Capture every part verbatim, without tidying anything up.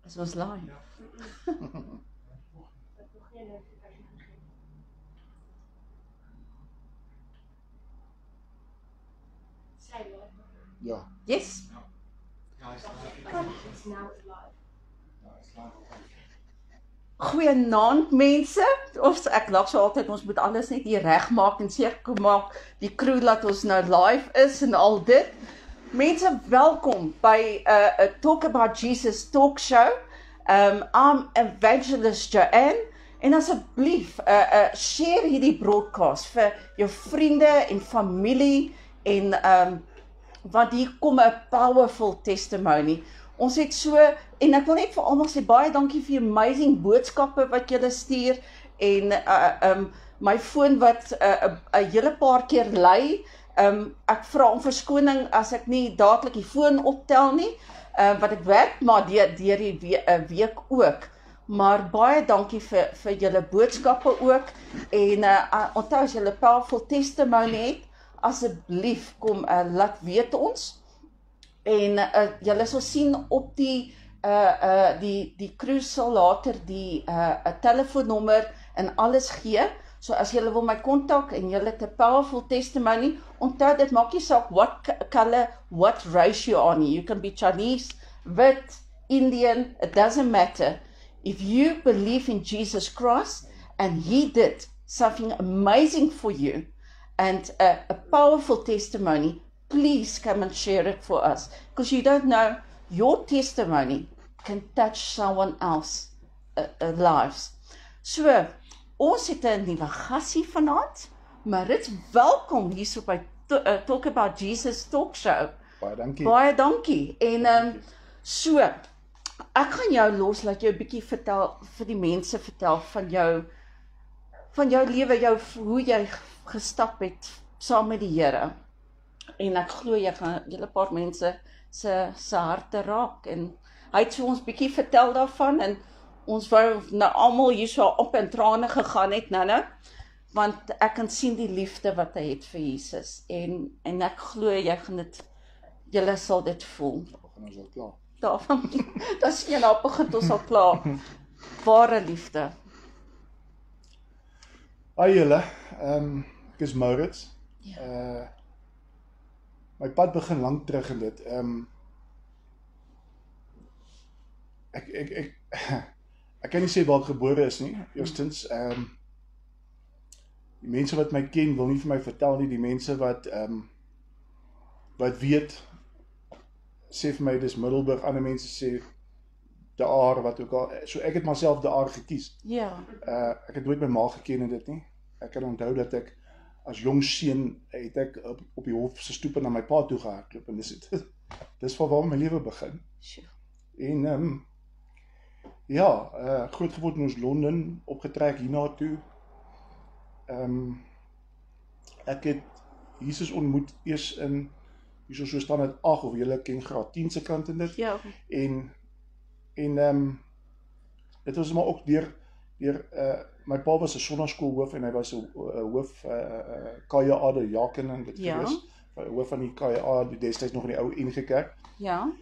Is ons live? Ja. Yes. Goeienaand mense, of ek lag so altyd, ons moet alles net hier reg maak en seker maak die crew laat ons nou live is en al dit. Mense, welkom by 'n uh, Talk About Jesus talk show. Um, I'm Evangelist Joanne en asseblief uh, uh, share hierdie broadcast vir jou vriende en familie en um, want hier kom 'n powerful testimony. Ons het so, en ek wil net vir almal sê, baie dankie vir die amazing boodskappe wat julle stuur, en uh, um, my foon wat 'n uh, uh, hele paar keer lui, um, ek vra om verskoning as ek nie dadelik die foon optel nie, uh, wat ek werk, maar deur, deur die we uh, week ook. Maar baie dankie vir, vir julle boodskappe ook, en uh, uh, onthou as julle powerful testimony het, asseblief kom uh, laat weet ons. En uh, julle sal sien op die uh, uh, die die crew sal later die uh, 'n telefoonnommer en alles gee. So as julle wil my kontak en julle het 'n powerful testimony, onthou dit maak nie saak what color, what race you are nie. You can be Chinese, wit, Indian, it doesn't matter. If you believe in Jesus Christ and he did something amazing for you and a, a powerful testimony, please come and share it for us, because you don't know, your testimony can touch someone else uh, uh, lives. So, ons het 'n nuwe gasie vanaand, Marit, welkom hierso by uh, Talk About Jesus talk show. Baie dankie. Baie dankie. En um, so, ek gaan jou los, laat jou 'n bietjie vertel, vir die mense vertel van jou, van jou lewe, jou, hoe jy gestap het saam met die Here. En ek glo jy gaan julle paar mense se se harte raak, en hy het so ons bietjie vertel daarvan, en ons wou nou almal hier so op in trane gegaan het nou nou, want ek kan sien die liefde wat hy het vir Jesus, en en ek glo jy gaan dit, julle sal dit voel. Begin ons al klaar. Daarvan, dat is een op begin ons al klaar. Ware liefde. Hi julle, um, ek is Maurits. Ja. Uh, my pad begin lank terug in dit. Um, ek, ek, ek, ek kan nie sê waar ek gebore is nie, eerstens. Um, die mense wat my ken wil nie vir my vertel nie, die mense wat, um, wat weet, sê vir my dis Middelburg, ander mense sê De Aar, wat ook al, so ek het myself De Aar gekies. Ja. Uh, ek het nooit my ma geken in dit nie. Ek kan onthou dat ek as jong seun het ek op, op die hof se stoep na my pa toe gehardloop, en dis dit. Dis van waar my lewe begin. Sure. En um, ja, uh, groot geword in ons Londen, opgetrek hiernatoe. Um, ek het Jesus ontmoet eers in hierso so staan het agt, of julle ken graad tien se kant in dit. Ja. En en um, dit was maar ook deur deur uh, my pa was 'n sonnaskoolhoof en hy was 'n uh, hoof uh, uh, K J A de Jaken en dit Ja. gewees. Hoof van die K J A die destyds nog in die ou N G Kerk. Ja.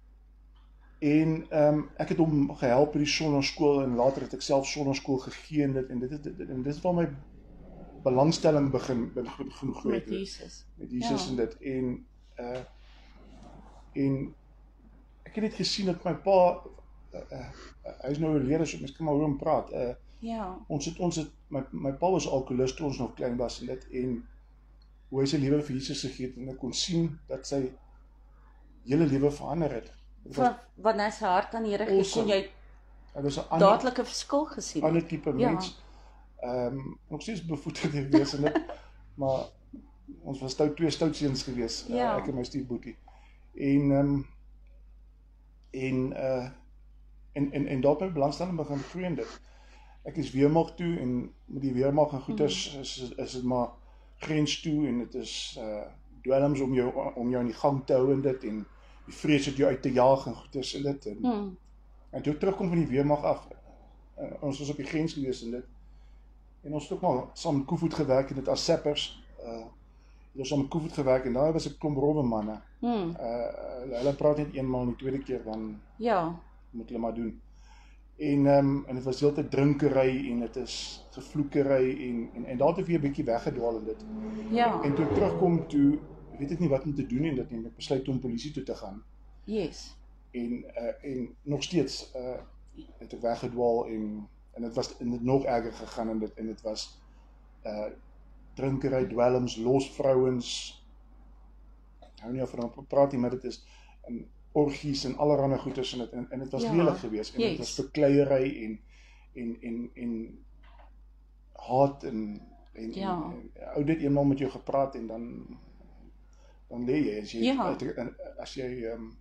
En um, ek het hom gehelp by die sonnaskool, en later het ek self sonnaskool gegee en dit en dit dit en dit is waar my belangstelling begin begin groei Met Jesus. met Jesus Ja. en dit en uh, en ek het net gesien dat my pa uh, uh, uh, hy is nou oorlede, so mens kan maar hoor hom praat. Uh, Ja. ons het ons het my my pa was alkoholist toe ons nog klein was en dit en hoe hy sy lewe vir Jesus gegee het, en ek kon sien dat sy hele lewe verander het. Dit was, Van wanneer hy sy hart aan die Here gee, Awesome. kon jy hy was 'n ander dadelike verskil gesien. ander tipe Ja. mens. Ehm um, nog steeds bevoederd gewees en dit, maar ons was stout twee stout seuns gewees, Ja. uh, ek en my stiefboetie. En ehm um, en uh en en en daar het my belangstelling begin groei in dit. Ek is weermag toe, en met die weermag en goeders mm. is is dit maar grens toe, en dit is uh dwelms om jou om jou in die gang te hou en dit, en die vrees het jou uit te jaag en goeders en dit en Hmm. en toe ek terugkom van die weermag af, uh, ons was op die grens gewees en dit, en ons het ook maar saam met Koevoet gewerk en dit as sappers, uh het ons saam met Koevoet gewerk, en daar was 'n klomp rowwe manne. Hmm. Uh hulle praat net eenmaal, en die tweede keer dan Ja. moet hulle maar doen. En um, en dit was heeltyd drinkery en dit is gevloekery en en en daar het ek weer 'n bietjie weggedwaal in dit. Ja. En toe ek terugkom toe weet ek nie wat om te doen en dit en ek besluit om polisie toe te gaan. Yes. En uh, en nog steeds uh, het ek weggedwaal en en dit was en dit nog erger gegaan en dit en dit was uh drinkery, dwelms, los vrouens. Ek hou nie af van praat nie, maar dit is en orgies en allerlei goeders en dit en, en dit was ja, lelik geweest en yes. dit was bekleierery en en en en haat en en, ja. en, en ou dit eenmaal met jou gepraat en dan dan lê jy as jy ja. as jy um,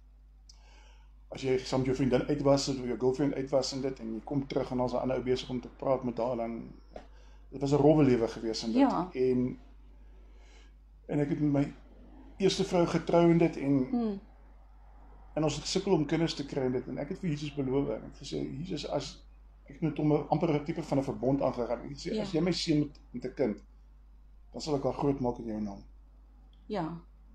as jy saam met jou vriendin uit was of jou girlfriend uit was en dit en jy kom terug en as 'n ander ou besig om te praat met haar dan dit was 'n rowwe lewe geweest en dit ja. en en ek het met my eerste vrou getrou en dit en hmm. en ons het gesukkel om kinders te kry en dit en ek het vir Jesus beloof en ek het gesê Jesus as ek het hom amper 'n tipe van 'n verbond aangegaan. Ek sê ja. as jy my seën met met 'n kind dan sal ek haar groot maak in jou naam. Ja.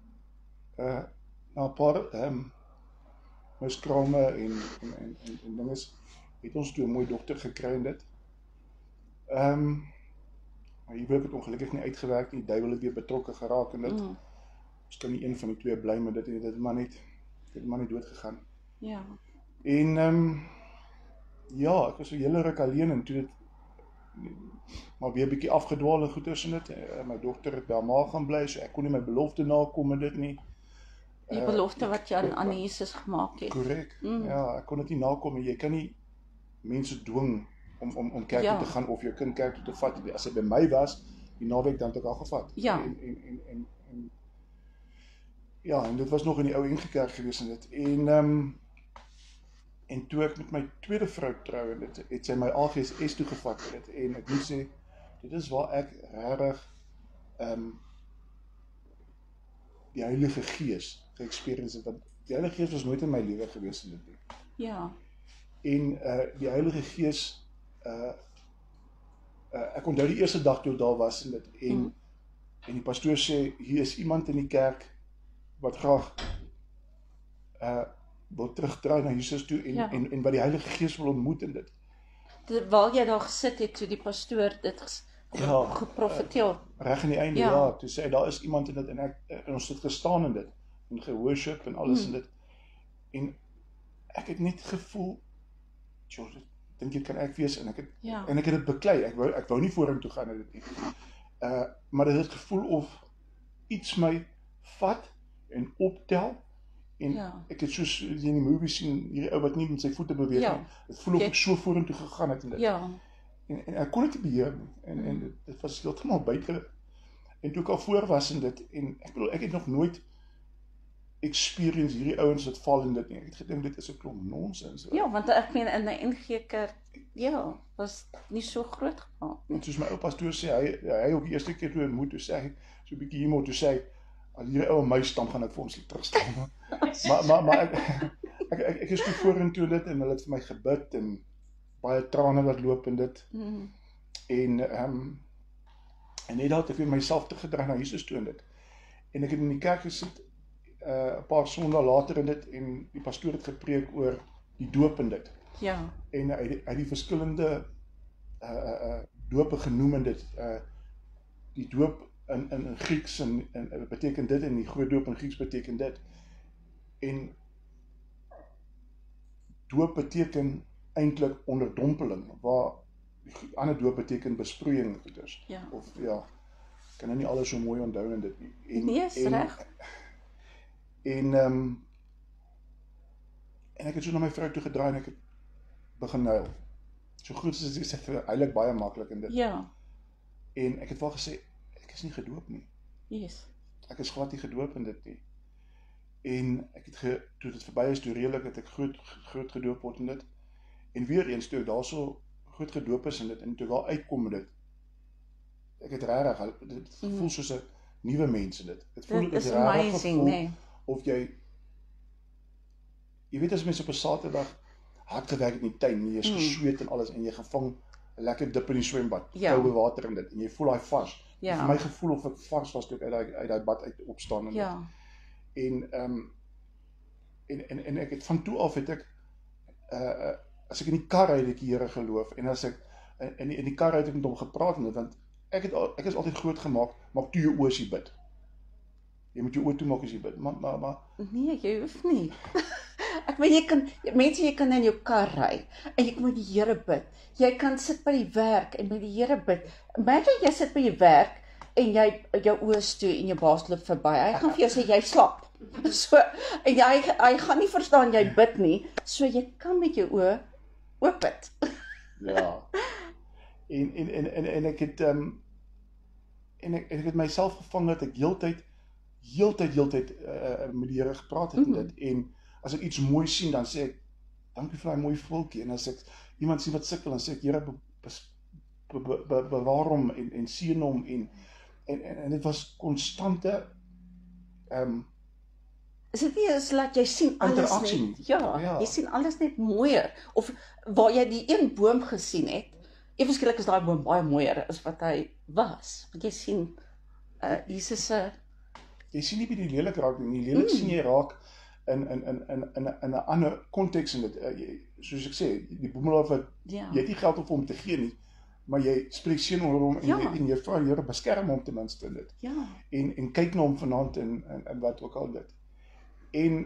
Uh na 'n paar ehm um, miskrame en en en en, en dinges het ons toe 'n mooi dogter gekry en dit. Ehm um, maar hier word dit ongelukkig nie uitgewerk nie. Die duiwel het weer betrokke geraak en dit. Mm. Ons kan nie een van die twee bly met dit en dit het maar net dit het maar net dood gegaan. Ja. En ehm um, ja, ek was so hele ruk alleen en toe dit maar weer 'n bietjie afgedwaal en goeters en dit. Uh, my dogter het by haar ma gaan bly, so ek kon nie my belofte nakom en dit nie. Die uh, belofte wat jy aan, aan Jesus gemaak het. Korrek. Mm. Ja, ek kon dit nie nakom en jy kan nie mense dwing om om om kerk ja. toe te gaan of jou kind kerk toe te vat. As hy by my was, die naweek dan het ek al gevat. Ja. En en en en, en ja, en dit was nog in die ou N G Kerk gewees en dit. En ehm um, en toe ek met my tweede vrou trou en dit het sy my A G S S toegevat en dit en ek moet sê dit is waar ek regtig ehm um, die Heilige Gees ge-experience het, want die Heilige Gees was nooit in my lewe gewees in dit nie. Ja. En uh die Heilige Gees uh uh ek onthou die eerste dag toe daar was en dit en mm. en die pastoor sê hier is iemand in die kerk wat graag uh wil terugdraai na Jesus toe en, ja. en, en wat die Heilige Gees wil ontmoet in dit. Terwyl jy daar gesit het, toe die pastoor dit ges, ja, geprofeteer. Uh, reg in die einde, ja, ja toe sê daar is iemand in dit en ek en ons het gestaan in dit en geworship en alles mm. in dit. En ek het net gevoel, George, dink jy kan ek wees en ek het ja. en ek het dit beklei. Ek wou ek wou nie vorentoe gaan in dit nie. Uh maar dit het gevoel of iets my vat en optel. En ja. ek het soos in die movie sien, hierdie ou wat nie met sy voete beweeg ja. nie. Dit voel of ek so vorentoe gegaan het in dit. Ja. En, en ek kon dit nie beheer nie. En, mm. en dit, dit was heeltemal buite. En toe ek al voor was in dit, en ek bedoel, ek het nog nooit experience hierdie ouens wat val in dit nie. Ek het gedink dit is 'n klomp nonsens. Ja, want ek meen in 'n N G Kerk, ja, was nie so groot gemaak nie. En soos my ou pastoor sê, hy hy ook die eerste keer toe ontmoet, toe sê hy so 'n bietjie humor, toe sê hy al hierdie ou my stam gaan ek vir ons terugstaan. maar maar maar ek ek ek, ek is toe vorentoe dit en hulle het vir my gebid en baie trane wat loop in dit. Mm. En ehm um, en net daar het ek weer myself teruggedraai na Jesus toe in dit. En ek het in die kerk gesit uh, 'n paar sondae later in dit en die pastoor het gepreek oor die doop in dit. Ja. En hy het hy die verskillende uh uh dope genoem in dit. Uh die doop in in in Grieks en en beteken dit en die groot doop in Grieks beteken dit. En doop beteken eintlik onderdompeling, waar die ander doop beteken besproeiing goeders. Ja. Of ja, kan nou nie alles so mooi onthou in dit nie. En nee, is reg. En ehm um, en ek het so na my vrou toe gedraai en ek het begin huil. So goed soos ek sê, eintlik baie maklik in dit. Ja. En ek het wel gesê ek is nie gedoop nie. Yes. Ek is glad nie gedoop in dit nie. En ek het ge, toe dit verby is, toe redelik het ek groot groot gedoop word in dit. En weer eens toe ek daarso groot gedoop is in dit en toe daar uitkom dit. Ek het regtig dit voel mm. soos 'n nuwe mens in dit. Dit voel dit is amazing, nee. Of jy jy weet as mens op 'n Saterdag hard gewerk in die tuin, jy is mm. gesweet en alles en jy gevang 'n lekker dip in die swembad, ja. koue water in dit en jy voel daai vars. Ja. Vir my gevoel of ek vars was toe ek uit daai uit daai bad uit opstaan en ja. dit. En ehm um, en, en en ek het van toe af het ek uh, as ek in die kar ry, het ek die Here geloof, en as ek, in die, in die kar ry het ek met hom gepraat, en dit, want ek, het, al- ek is altyd groot gemaak, maak toe jou oë as jy bid. Jy moet jou oë toe maak as jy bid, maar, maar, maar Nee, jy hoef nie. Ek weet jy kan, mense jy kan in jou kar ry, en jy kan met die Here bid. Jy kan sit by die werk en met die Here bid. Imagine jy sit by die werk, en jy, jou oë is toe, en jou baas loop verby. Hy gaan vir jou sê, jy slap. So, en jy, hy gaan nie verstaan jy bid nie, so jy kan met jou oë oop bid. ja, en, en, en, en, en ek het, um, en ek, en ek het myself gevang dat ek heeltyd, heeltyd, heeltyd uh, met die Here gepraat het Mhm. en dit, en as ek iets mooi sien, dan sê ek, dankie vir daai mooi voeltjie, en as ek iemand sien wat sukkel, dan sê ek, Here, be, be, be, be, bewaar hom, en, en seën hom, en, en, en, en dit was konstante, um, Is dit nie is dat jy sien alles Interaksie net, nie. ja, Ja. jy sien alles net mooier, of waar jy die een boom gesien het, ewe skielik is daai boom baie mooier as wat hy was, want jy sien, uh, Jesus se, jy sien nie by die lelik raak nie, die lelik Mm. sien jy raak in, in, in, in, in, in 'n ander konteks, en dit, uh, jy, soos ek sê, die boemelaar wat, ja, jy het nie geld om vir hom te gee nie, maar jy spreek seën oor hom, en, Ja. jy, en jy vra die Here, beskerm hom ten minste in dit, ja, en, en kyk na hom vanaand, en, en, en wat ook al dit, en,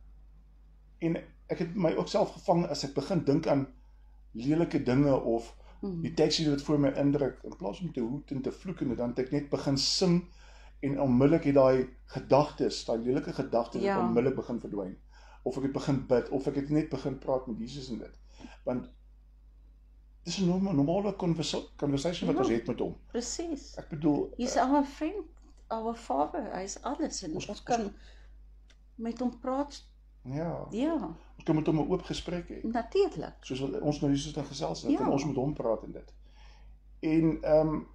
en ek het my ook self gevang, as ek begin dink aan lelike dinge, of mm. die teksie wat voor my indruk, in plaas om te hoed en te vloek, en dan het ek net begin sing, en onmiddellik het daai gedagtes, daai lelike gedagtes, Ja. het onmiddellik begin verdwyn, of ek het begin bid, of ek het net begin praat met Jesus in dit, want dit is 'n norma- normale conversa conversation wat Ja. ons het met hom, Presies. ek bedoel, Hy's our friend, our father, hy's alles, en Ons- ons kan met hom praat, ja, ja, ons kan met hom 'n oop gesprek hê, natuurlik, soos wat ons nou hier so gesels, dan Ja. kan ons met hom praat in dit, en, ehm, um,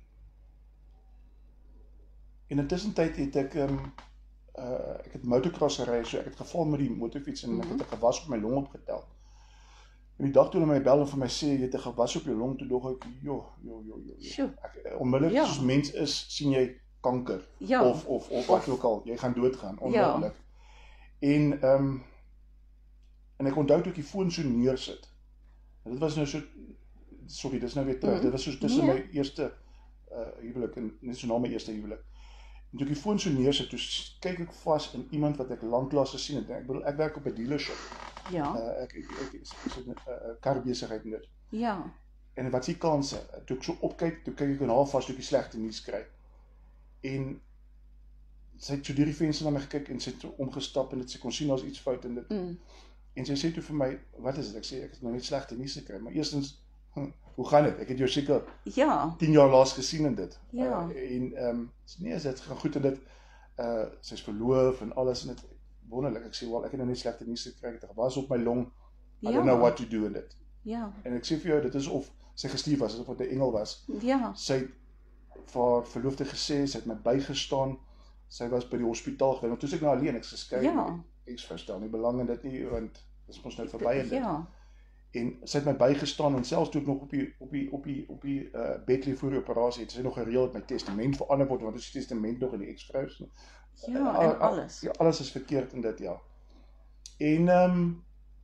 en intussen tyd het ek, um, uh, ek het motocross gery, so ek het geval met die motorfiets, en ek het 'n gewas op my long opgetel. En die dag toe hulle my bel en vir my sê, jy het 'n gewas op jou long, toe dog ek, jo, jo, jo, jo, jo. Sjoe. Ek, onmiddellik, Ja. soos mens is, sien jy kanker, ja, of, of, of wat ook al, jy gaan doodgaan, Ja. onmiddellik. En, um, en ek onthou toe ek die foon so neersit, en dit was nou so, sorry, dit is nou weer terug, Mhm. dit was so tussen Nee. my eerste uh, huwelik, en net so na my eerste huwelik. En toe ek die foon so neersit, toe s- kyk ek vas in iemand wat ek lanklaas gesien het. Ek bedoel, ek werk op 'n dealership. ja, Uh, ek ek ek is is 'n uh, karbesigheid en dit. ja, En wat is die kanse? Toe ek so opkyk, toe kyk ek in haar vas toe ek die slegte nuus kry. En sy het so deur die venster na my gekyk, en sy het so omgestap, en dit sy kon sien daar's iets fout in dit. mm. En sy sê toe vir my, wat is dit? Ek sê ek het nou net slegte nuus gekry, maar eerstens, hm, hoe gaan dit? Ek het jou seker ja, tien jaar laas gesien in dit. Ja. Uh, en ehm um, nee, dit gaan goed in dit. Uh sy's verloof en alles, en dit wonderlik. Ek sê wel, ek het nou net slegte nuus gekry. Ek het was op my long. I Ja. don't know what to do in dit. ja, En ek sê vir jou, dit is of sy gestuur was, asof dit 'n engel was. ja, Sy het vir haar verloofde gesê, sy het my bygestaan. Sy was by die hospitaal gewees, maar toe is ek nou alleen, ek's geskei. Ja. Ek verstaan nie belang in dit nie, want dit is ons nou verby in dit. ja, En sy het my bygestaan, en selfs toe ek nog op die op die op die op die uh, bed lê voor die operasie, het sy nog gereël dat my testament verander word, want dit is die testament nog in die ex-vrou se. ja, en alles, Ja, alles is verkeerd in dit, ja. En ehm um,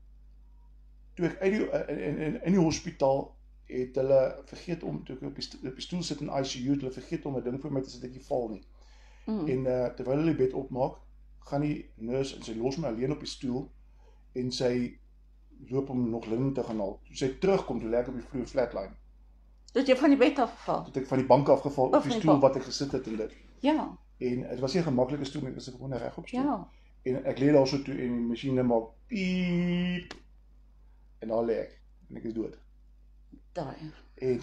toe ek uit die in in, in, in die hospitaal het hulle vergeet om, toe ek op die, sto- op die stoel sit in I C U, het hulle vergeet om 'n ding vir my te sit dat ek nie val nie. mm. En uh, terwyl hulle die bed opmaak, gaan die nurse, en sy los my alleen op die stoel, en sy loop om nog lint te gaan haal. Toe sy terugkom, toe lê ek op die vloer flatline. Dus jy van die bed afgeval, Toe het ek van die bank afgeval, Of op die van die stoel bank. wat ek gesit het en dit. ja, En dit was nie 'n gemaklike stoel nie, dit was 'n gewone regop stoel. ja, En ek lê daar so toe, en die masjiene maak piep, en daar lê ek, en ek is dood. daai, En,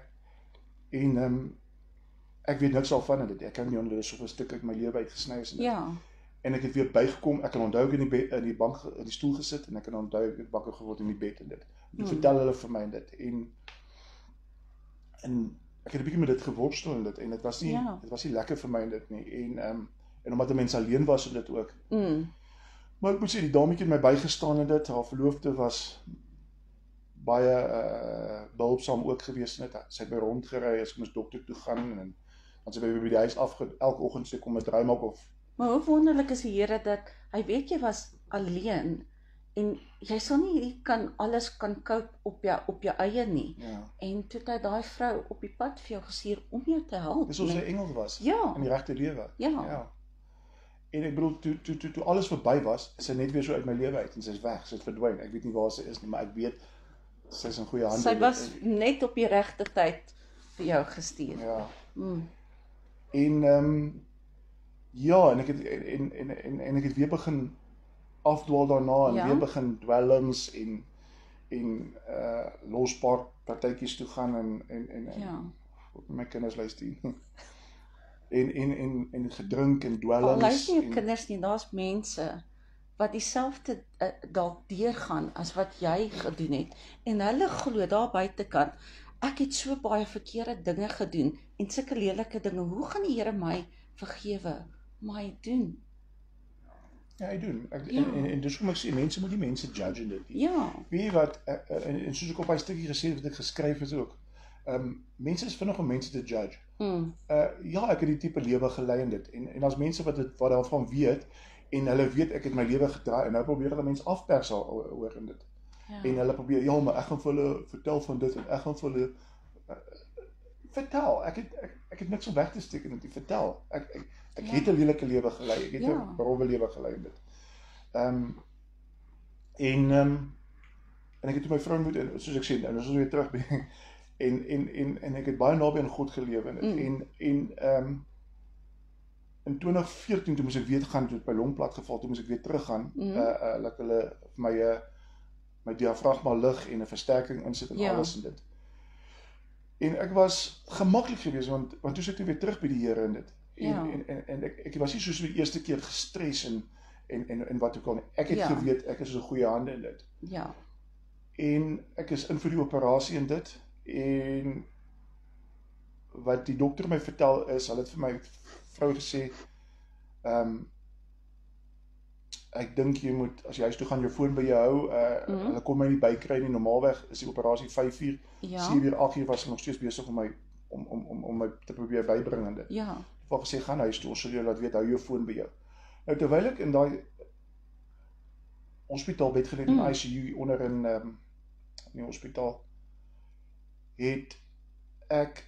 en um, ek weet niks al van dit, ek kan nie onder dit so 'n stuk uit my lewe uitgesny is en dit. ja, En ek het weer bygekom, ek kan onthou ek in die, bed, in die bank, in die stoel gesit, en ek kan onthou ek het wakker geword in die bed en dit. En toe Hmm. vertel hulle vir my dit, en, en ek het 'n bietjie met dit geworstel en dit, en dit was nie, Ja. dit was nie lekker vir my en dit nie, en, um, en omdat 'n mens alleen was en dit ook. mm. Maar ek moet sê, die dametjie het my bygestaan en dit, haar verloofde was baie uh, behulpsaam ook gewees in dit, sy het my rondgery as ek moes dokter toe gaan, en dan sy by by die huis afge, elke oggend sy kom met draai maak of, Maar hoe wonderlik is die Here dat hy weet jy was alleen en jy sal nie hierdie kan alles kan cope op jou op jou eie nie. Ja. En toe het hy daai vrou op die pad vir jou gestuur om jou te help. Dis of sy engel was Ja. in die regte lewe. Ja. ja. En ek bedoel, toe, toe, toe, toe alles verby was, is sy net weer so uit my lewe uit en sy is weg, sy het verdwyn. Ek weet nie waar sy is nie, maar ek weet sy is in goeie hande. Sy was net op die regte tyd vir jou gestuur. Ja. Mm. En ehm um, ja, en ek het en en en en ek het weer begin afdwaal daarna en Ja. weer begin dwelms en en uh lospark partytjies toe gaan en en en, en Ja. my kinders luister. en en en en gedrink en Al dwelms. luister jou en, kinders nie, daar's mense wat dieselfde uh, dalk deurgaan as wat jy gedoen het. En hulle glo daar buitekant, ek het so baie verkeerde dinge gedoen en sulke lelike dinge. Hoe gaan die Here my vergewe? Maar hy doen. Ja, hy doen. Ek, Ja. en, en en dis hoekom ek sê mense moet nie mense judge in dit nie. Ja. Weet jy wat uh, uh, en, en soos ek op daai stukkie gesê het wat ek geskryf het ook. Ehm um, mense is vinnig om mense te judge. Mm. Uh ja, ek het die tipe lewe gelei in dit. En en as mense wat dit wat daarvan weet en hulle weet ek het my lewe gedraai en nou probeer hulle mense afpers oor in dit. Ja. En hulle probeer ja, maar ek gaan vir hulle vertel van dit en ek gaan vir hulle uh, vertel. Ek het ek, ek het niks om weg te steek in dit. Vertel. Ek ek, ek Ja. het 'n lelike lewe gelei. Ek het 'n Ja. rowwe lewe gelei in dit. Ehm um, en ehm um, en ek het toe my vrou moet en soos ek sê, nou is ons weer terug by en en en en ek het baie naby aan God gelewe in dit. Mm. En en ehm um, in twintig veertien toe moes ek weer gaan toe het my long plat geval, toe moes ek weer teruggaan. Mm. Uh uh laat hulle vir my uh my diafragma lig en 'n versterking insit en Ja. alles in dit. En ek was gemaklik geweest want want toe sit ek weer terug by die Here in dit. En Ja. en en, en ek ek was nie soos die eerste keer gestres en en en en wat ook al nie. Ek het Ja. geweet ek is in goeie hande in dit. Ja. En ek is in vir die operasie in dit en wat die dokter my vertel is, hulle het vir my vrou gesê ehm um, ek dink jy moet as jy huis toe gaan jou foon by jou hou, uh, Mhm. hulle kon my nie bykry nie. Normaalweg is die operasie vyf uur, Ja. sewe uur, agt uur was hulle nog steeds besig om my om om om om my te probeer bybring in dit. Ja. Hulle het gesê gaan huis toe, ons sal jou laat weet, hou jou foon by jou. Nou terwyl ek in daai hospitaalbed gelê in Mm. I C U onder in ehm um, in die hospitaal het ek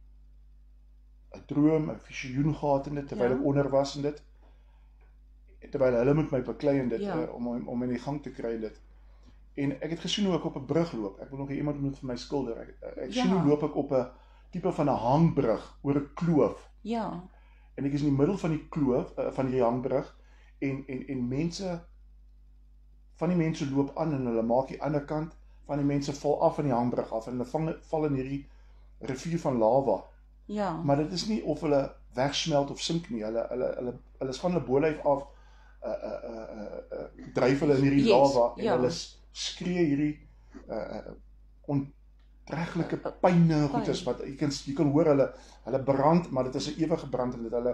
'n droom, 'n visioen gehad in dit terwyl Ja. ek onder was in dit. Terwyl hulle met my beklei in dit Ja. uh, om om om in die gang te kry in dit. En ek het gesien hoe ek op 'n brug loop. Ek wil nog hê iemand moet vir my skilder. Ek, ek Ja. sien hoe loop ek op 'n tipe van 'n hangbrug oor 'n kloof. Ja. En ek is in die middel van die kloof uh, van die hangbrug en en en mense van die mense loop aan en hulle maak die ander kant van die mense val af van die hangbrug af en hulle vang val in hierdie rivier van lava. Ja. Maar dit is nie of hulle wegsmelt of sink nie. Hulle hulle hulle hulle is van hulle bolyf af uh uh uh, uh, uh dryf hulle in hierdie Yes, lava en ja. hulle skree hierdie uh, uh ontreglike pyne goedes wat jy kan jy kan hoor hulle hulle brand, maar dit is 'n ewige brand en dit hulle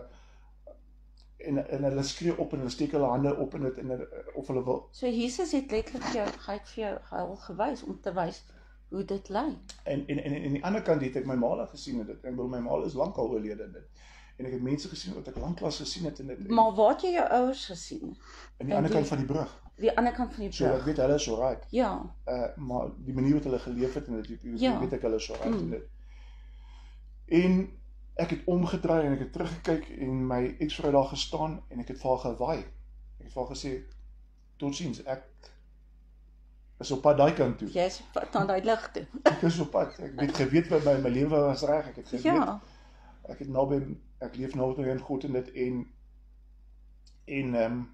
en en hulle skree op en hulle steek hulle hande op en dit en hulle- of hulle wil So Jesus het letterlik vir jou hy het vir jou al gewys om te wys hoe dit lyk. en en en aan die ander kant het ek my ma al gesien in dit. Ek bedoel my ma is lankal oorlede in dit. En ek het mense gesien wat ek lanklaas gesien het in dit. En, Maar waar het jy jou ouers gesien? aan die en ander die- kant van die brug. Die ander kant van die So ek brug. weet hulle is alright. Ja. Uh maar die manier wat hulle geleef het en dit Ja. weet ek hulle is alright Mm. in dit. En ek het omgedraai en ek het teruggekyk en my ex-vrou daar gestaan en ek het vir haar gewaai. Ek het vir haar gesê totsiens, ek is op pad daai kant toe. Jy's aan daai lig toe. Ek is op pad. Ek het geweet wat my my lewe was reg. Ek het geweet Ja. ek het naby ek leef naby aan God in dit en en ehm um,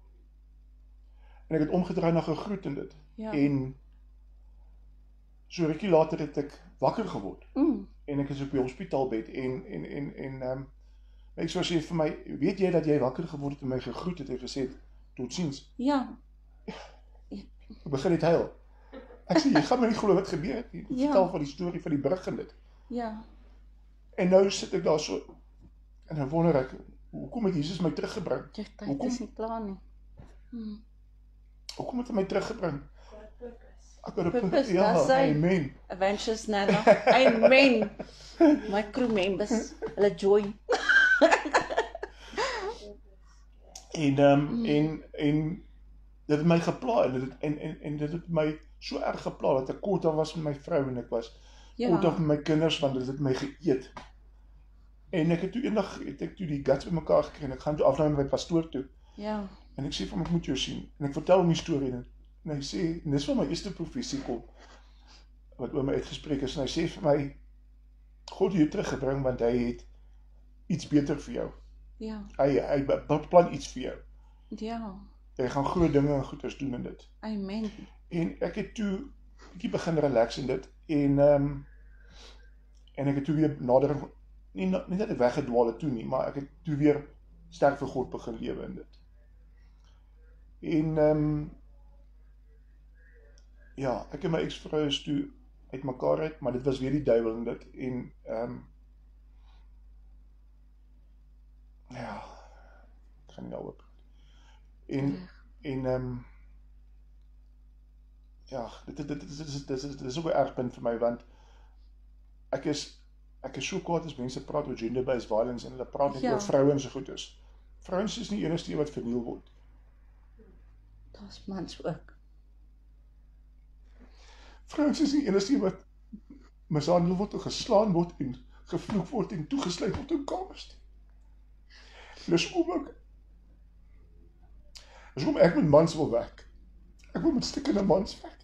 en ek het omgedraai na gegroet in dit. Ja. En so rukkie later het ek wakker geword Mm. en ek is op die hospitaalbed en en en en ehm um, ek sou sê vir my, weet jy dat jy wakker geword het en my gegroet het en gesê het totsiens. Ja. Ek begin net huil. Ek sê jy gaan my nie glo wat gebeur het nie. Ja. Vertel van die storie van die brug en dit. Ja. En nou sit ek daar so en dan wonder ek, hoekom het Jesus my teruggebring? Jy tyd Hoekom? is nie klaar nie. Mm. Hoekom het hy my teruggebring? Ek het 'n punt. Purpose, Ja, daar sê- amen. Adventures Nana. Amen. My crew members, hulle join. En ehm um, Mm. en en dit het my gepla en dit en en en dit het my so erg gepla dat ek kort af was met my vrou en ek was Ja. kort af met my kinders want dit het my geëet. En ek het toe eendag het ek toe die guts bymekaar gekry en ek gaan toe afneem by my pastoor toe. Ja. En ek sê vir hom ek moet jou sien en ek vertel hom die storie en, en hy sê en dis waar my eerste profesie kom wat oor my uitgespreek is en hy sê vir my God het jou teruggebring want hy het iets beter vir jou. Ja. Hy hy beplan iets vir jou. Ja. Jy gaan groot dinge en goeders doen in dit. Amen. En ek het toe bietjie begin relax in dit en ehm um, en ek het toe weer nader nie nie dat ek weggedwaal het toe nie, maar ek het toe weer sterk vir God begin lewe in dit. En ehm um, ja, ek en my ex-vrou is toe uitmekaar uit, maar dit was weer die duiwel in dit en ehm um, ja, ek gaan nie daaroor praat. En en ehm um, ja, dit dit dit dit is dit is dit is ook 'n ergpunt vir my want ek is ek is so kwaad as mense praat oor gender-based violence en hulle praat net Ja. oor vrouens so goed is. Vrouens is nie enigste wat verniel word. Daar's mans ook. Vrouens is nie enigste wat mishandel word of geslaan word en gevloek word en toegesluit word in kamers nie. Dis hoekom ek Dis hoekom ek met mans wil werk. Ek wil met stikkende mans werk.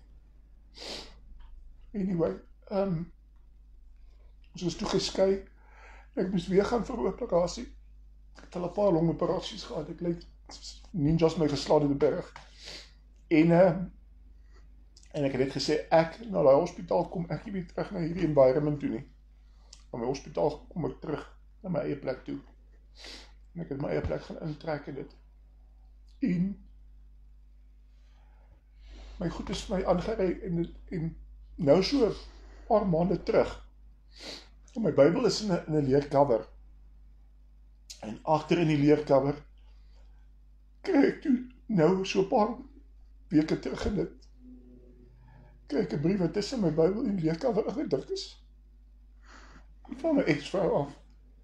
Anyway, ehm um, ons is toe geskei. Ek moes weer gaan vir 'n operasie. Ek het al 'n paar longoperasies gehad. Ek lyk ninjas my geslaan in die berg. En uh, en ek het net gesê ek na daai hospitaal kom ek nie weer terug na hierdie environment toe nie. Van my hospitaal kom ek terug na my eie plek toe. En ek het my eie plek gaan intrek in dit. En my goed is vir my aangery en en nou so 'n paar maande terug. En my Bybel is in 'n in 'n leercover. En agter in die leercover kry ek toe nou so 'n paar weke terug in dit. Kry ek 'n brief wat tussen my Bybel en die leercover ingedruk is. Van my ex-vrou af.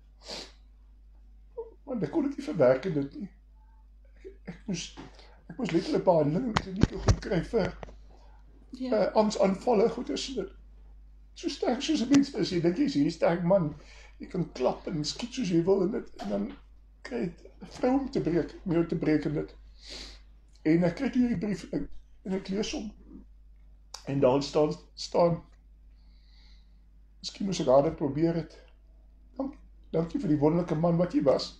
Want ek kon dit nie verwerk in dit nie. Ek, ek moes ek moes letterlik behandeling en kliniek goed kry vir Ja. uh, angsaanvalle, goed is dit. So sterk soos 'n mens is, jy dink jy is hierdie sterk man, jy kan klap en skiet soos jy wil in dit, en dan kry jy 'n vrou om te breek, om jou te breek in dit. En ek kry toe hierdie brief en ek, en ek lees hom. En daar staan, staan, miskien moes ek harder probeer het. Dank, dankie vir die wonderlike man wat jy was.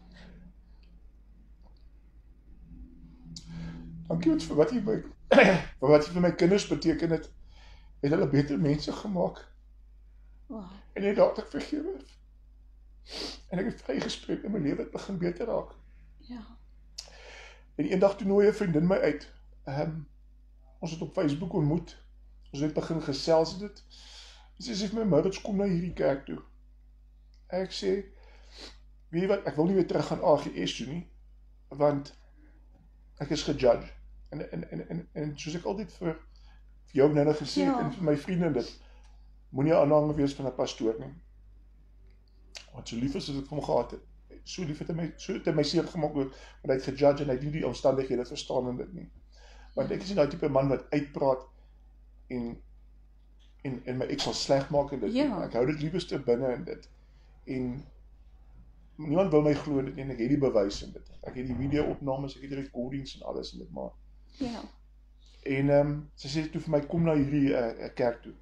Dankie vir wat jy my, vir wat jy vir my kinders beteken het, het hulle beter mense gemaak, Wow. en het daad ek vergewe. En ek het vrygespreek en my lewe het begin beter raak. Ja. En eendag toe nooi 'n vriendin my uit. Um, ons het op Facebook ontmoet. Ons het begin gesels in dit. En sy sê vir my, Maurits, kom na hierdie kerk toe. Ek sê, weet jy wat, ek wil nie weer terug gaan A G S toe nie, want ek is gejudge. En, en, en, en, en soos ek altyd vir, vir jou nou gesê het, Ja. en vir my vrienden dit, moenie 'n aanhanger wees van 'n pastoor nie. Want so lief is as ek hom gehad het, so lief het hy my, so het hy my seer gemaak ook, want hy het gejudge en hy het nie die omstandighede verstaan in dit nie. Want ek is nie daai tipe man wat uitpraat en en en my ek sal sleg maak in dit. Ja. Ek hou dit liefste binne in dit. En niemand wil my glo dit en ek het die bewys in dit. Ek het die video-opnames, ek het die recordings en alles in dit maar. Ja. En ehm um, sy sê toe vir my kom na hierdie uh, kerk toe.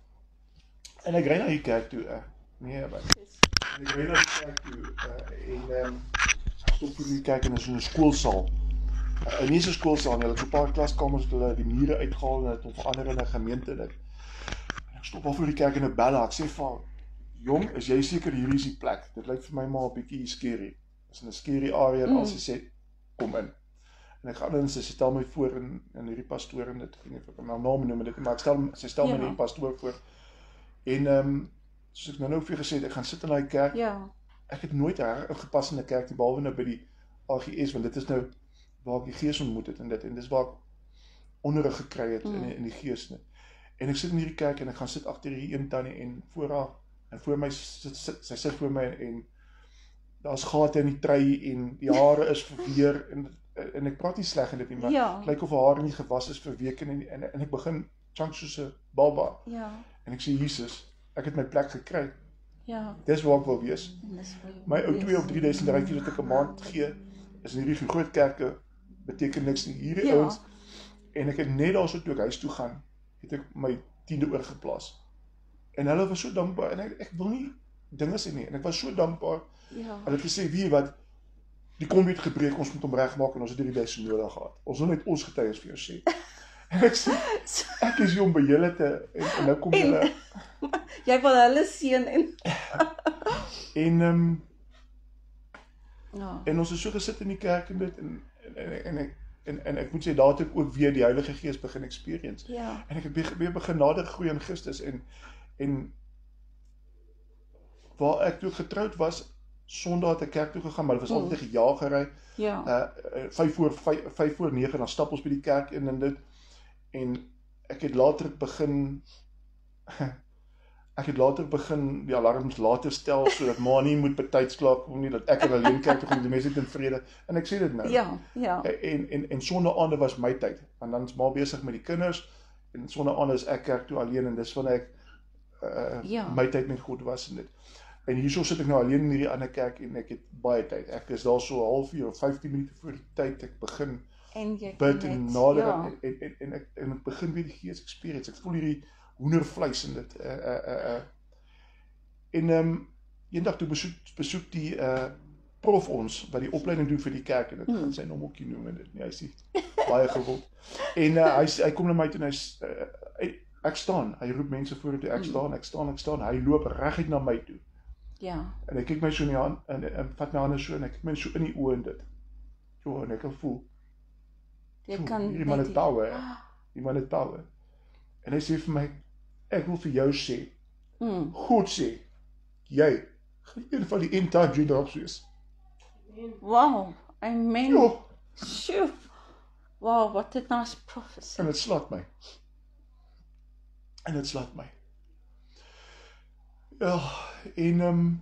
En ek ry na die kerk toe. Uh, nee, maar en ek ry na die kerk toe uh, en ehm um, stop vir die kerk en is in 'n skoolsaal. Uh, nie so 'n skoolsaal nie, hulle het so 'n paar klaskamers het hulle die mure uitgehaal en het hom verander in 'n gemeente dit. En ek stop al voor die kerk en ek bel haar. Ek sê vir jong, is jy seker hier is die plek? Dit lyk vir my maar 'n bietjie scary. Dit is 'n scary area en Mm. al sy sê kom in. En ek gaan in en sy stel my voor in in hierdie pastoor en dit, ek weet nie of ek my naam noem dit, maar ek stel sy stel my Ja. hierdie pastoor voor. En ehm um, soos ek nou nou vir jou gesê het, ek gaan sit in daai kerk. Ja. Ek het nooit reg ingepas in 'n kerk nie, behalwe nou by die A G S, want dit is nou waar ek die gees ontmoet het en dit en dis waar ek onderrig gekry het mm. in in die gees net. En ek sit in hierdie kerk en ek gaan sit agter hierdie een tannie en voor haar en voor my sit, sit sy sit voor my en daar's gate in die trui en die hare is verweer en en ek praat nie sleg in dit nie, maar Ja. lyk of haar nie gewas is vir weke en en, en ek begin chunk soos 'n baba. Ja. En ek sê Jesus, ek het my plek gekry. Ja. Dis waar ek wil wees. En dis waar jy My ou wil twee of wees. drie duisend rytjies wat ek 'n maand gee, is in hierdie groot kerke beteken niks nie. Hierdie Ja. ouens en ek het net daarso toe ek huis toe gaan, het ek my tiende oorgeplaas. En hulle was so dankbaar en ek, ek wil nie dinge sê nie en ek was so dankbaar. Ja. Hulle het gesê, "Wie wat die kombi het gebreek, ons moet hom regmaak en ons het hierdie beste nodig gehad. Ons wil net ons getuies vir jou sê." En ek sê, ek is hier om by julle te en, en nou kom En- julle Jy wil hulle seën en en ehm um, ja. en ons het so gesit in die kerk en dit en en en, en ek en, en ek moet sê daar het ek ook weer die Heilige Gees begin experience. Ja. En ek het weer, weer begin nader groei in Christus en en waar ek toe getroud was, Sondag het ek kerk toe gegaan, maar dit was Mm. altyd 'n jagery. Ja. Uh vyf voor vyf voor nege dan stap ons by die kerk in en dit en ek het later begin ek het later begin die alarms later stel sodat ma nie moet betyds klaar kom nie, dat ek er alleen kerk toe gaan, die mense het in vrede. En ek sê dit nou. Ja, ja. En en en sonnaande was my tyd. Want dan is ma besig met die kinders en sonnaande is ek kerk toe alleen en dis wanneer ek uh, Ja. my tyd met God was en dit. En hierso sit ek nou alleen in hierdie ander kerk en ek het baie tyd. Ek is daar so 'n halfuur of vyftien minute voor die tyd ek begin En jy bid kan en net- nader ja. en, en, en, en, ek, en ek begin weer die Gees experience. Ek voel hierdie hoendervleis in dit. Uh, uh, uh, uh. En um, eendag toe besoek, besoek die uh, prof ons, wat die opleiding doen vir die kerk, en dit Hmm. gaan sy naam ook nie noem, en dit nie, hy is nie baie gewild. En uh, hy, hy kom na my toe en hy, s- uh, hy ek staan, hy roep mense voor toe, ek Hmm. staan, ek staan, ek staan, hy loop reguit na my toe. Ja. En hy kyk my so in die hand, en, en, en vat my hande so, en hy kyk my so in die oë en dit. Jo, en ek kan voel, Jy jo, kan hierdie man net het power, hè. Die man het power. En hy sê vir my, ek wil vir jou sê, Mm. God sê, jy, gaan een van die end time generaals wees. Wow. Amen. Jo, Sjoe. Wow, what a nice prophecy. en het slaat my. En het slaat my. Ja, en um,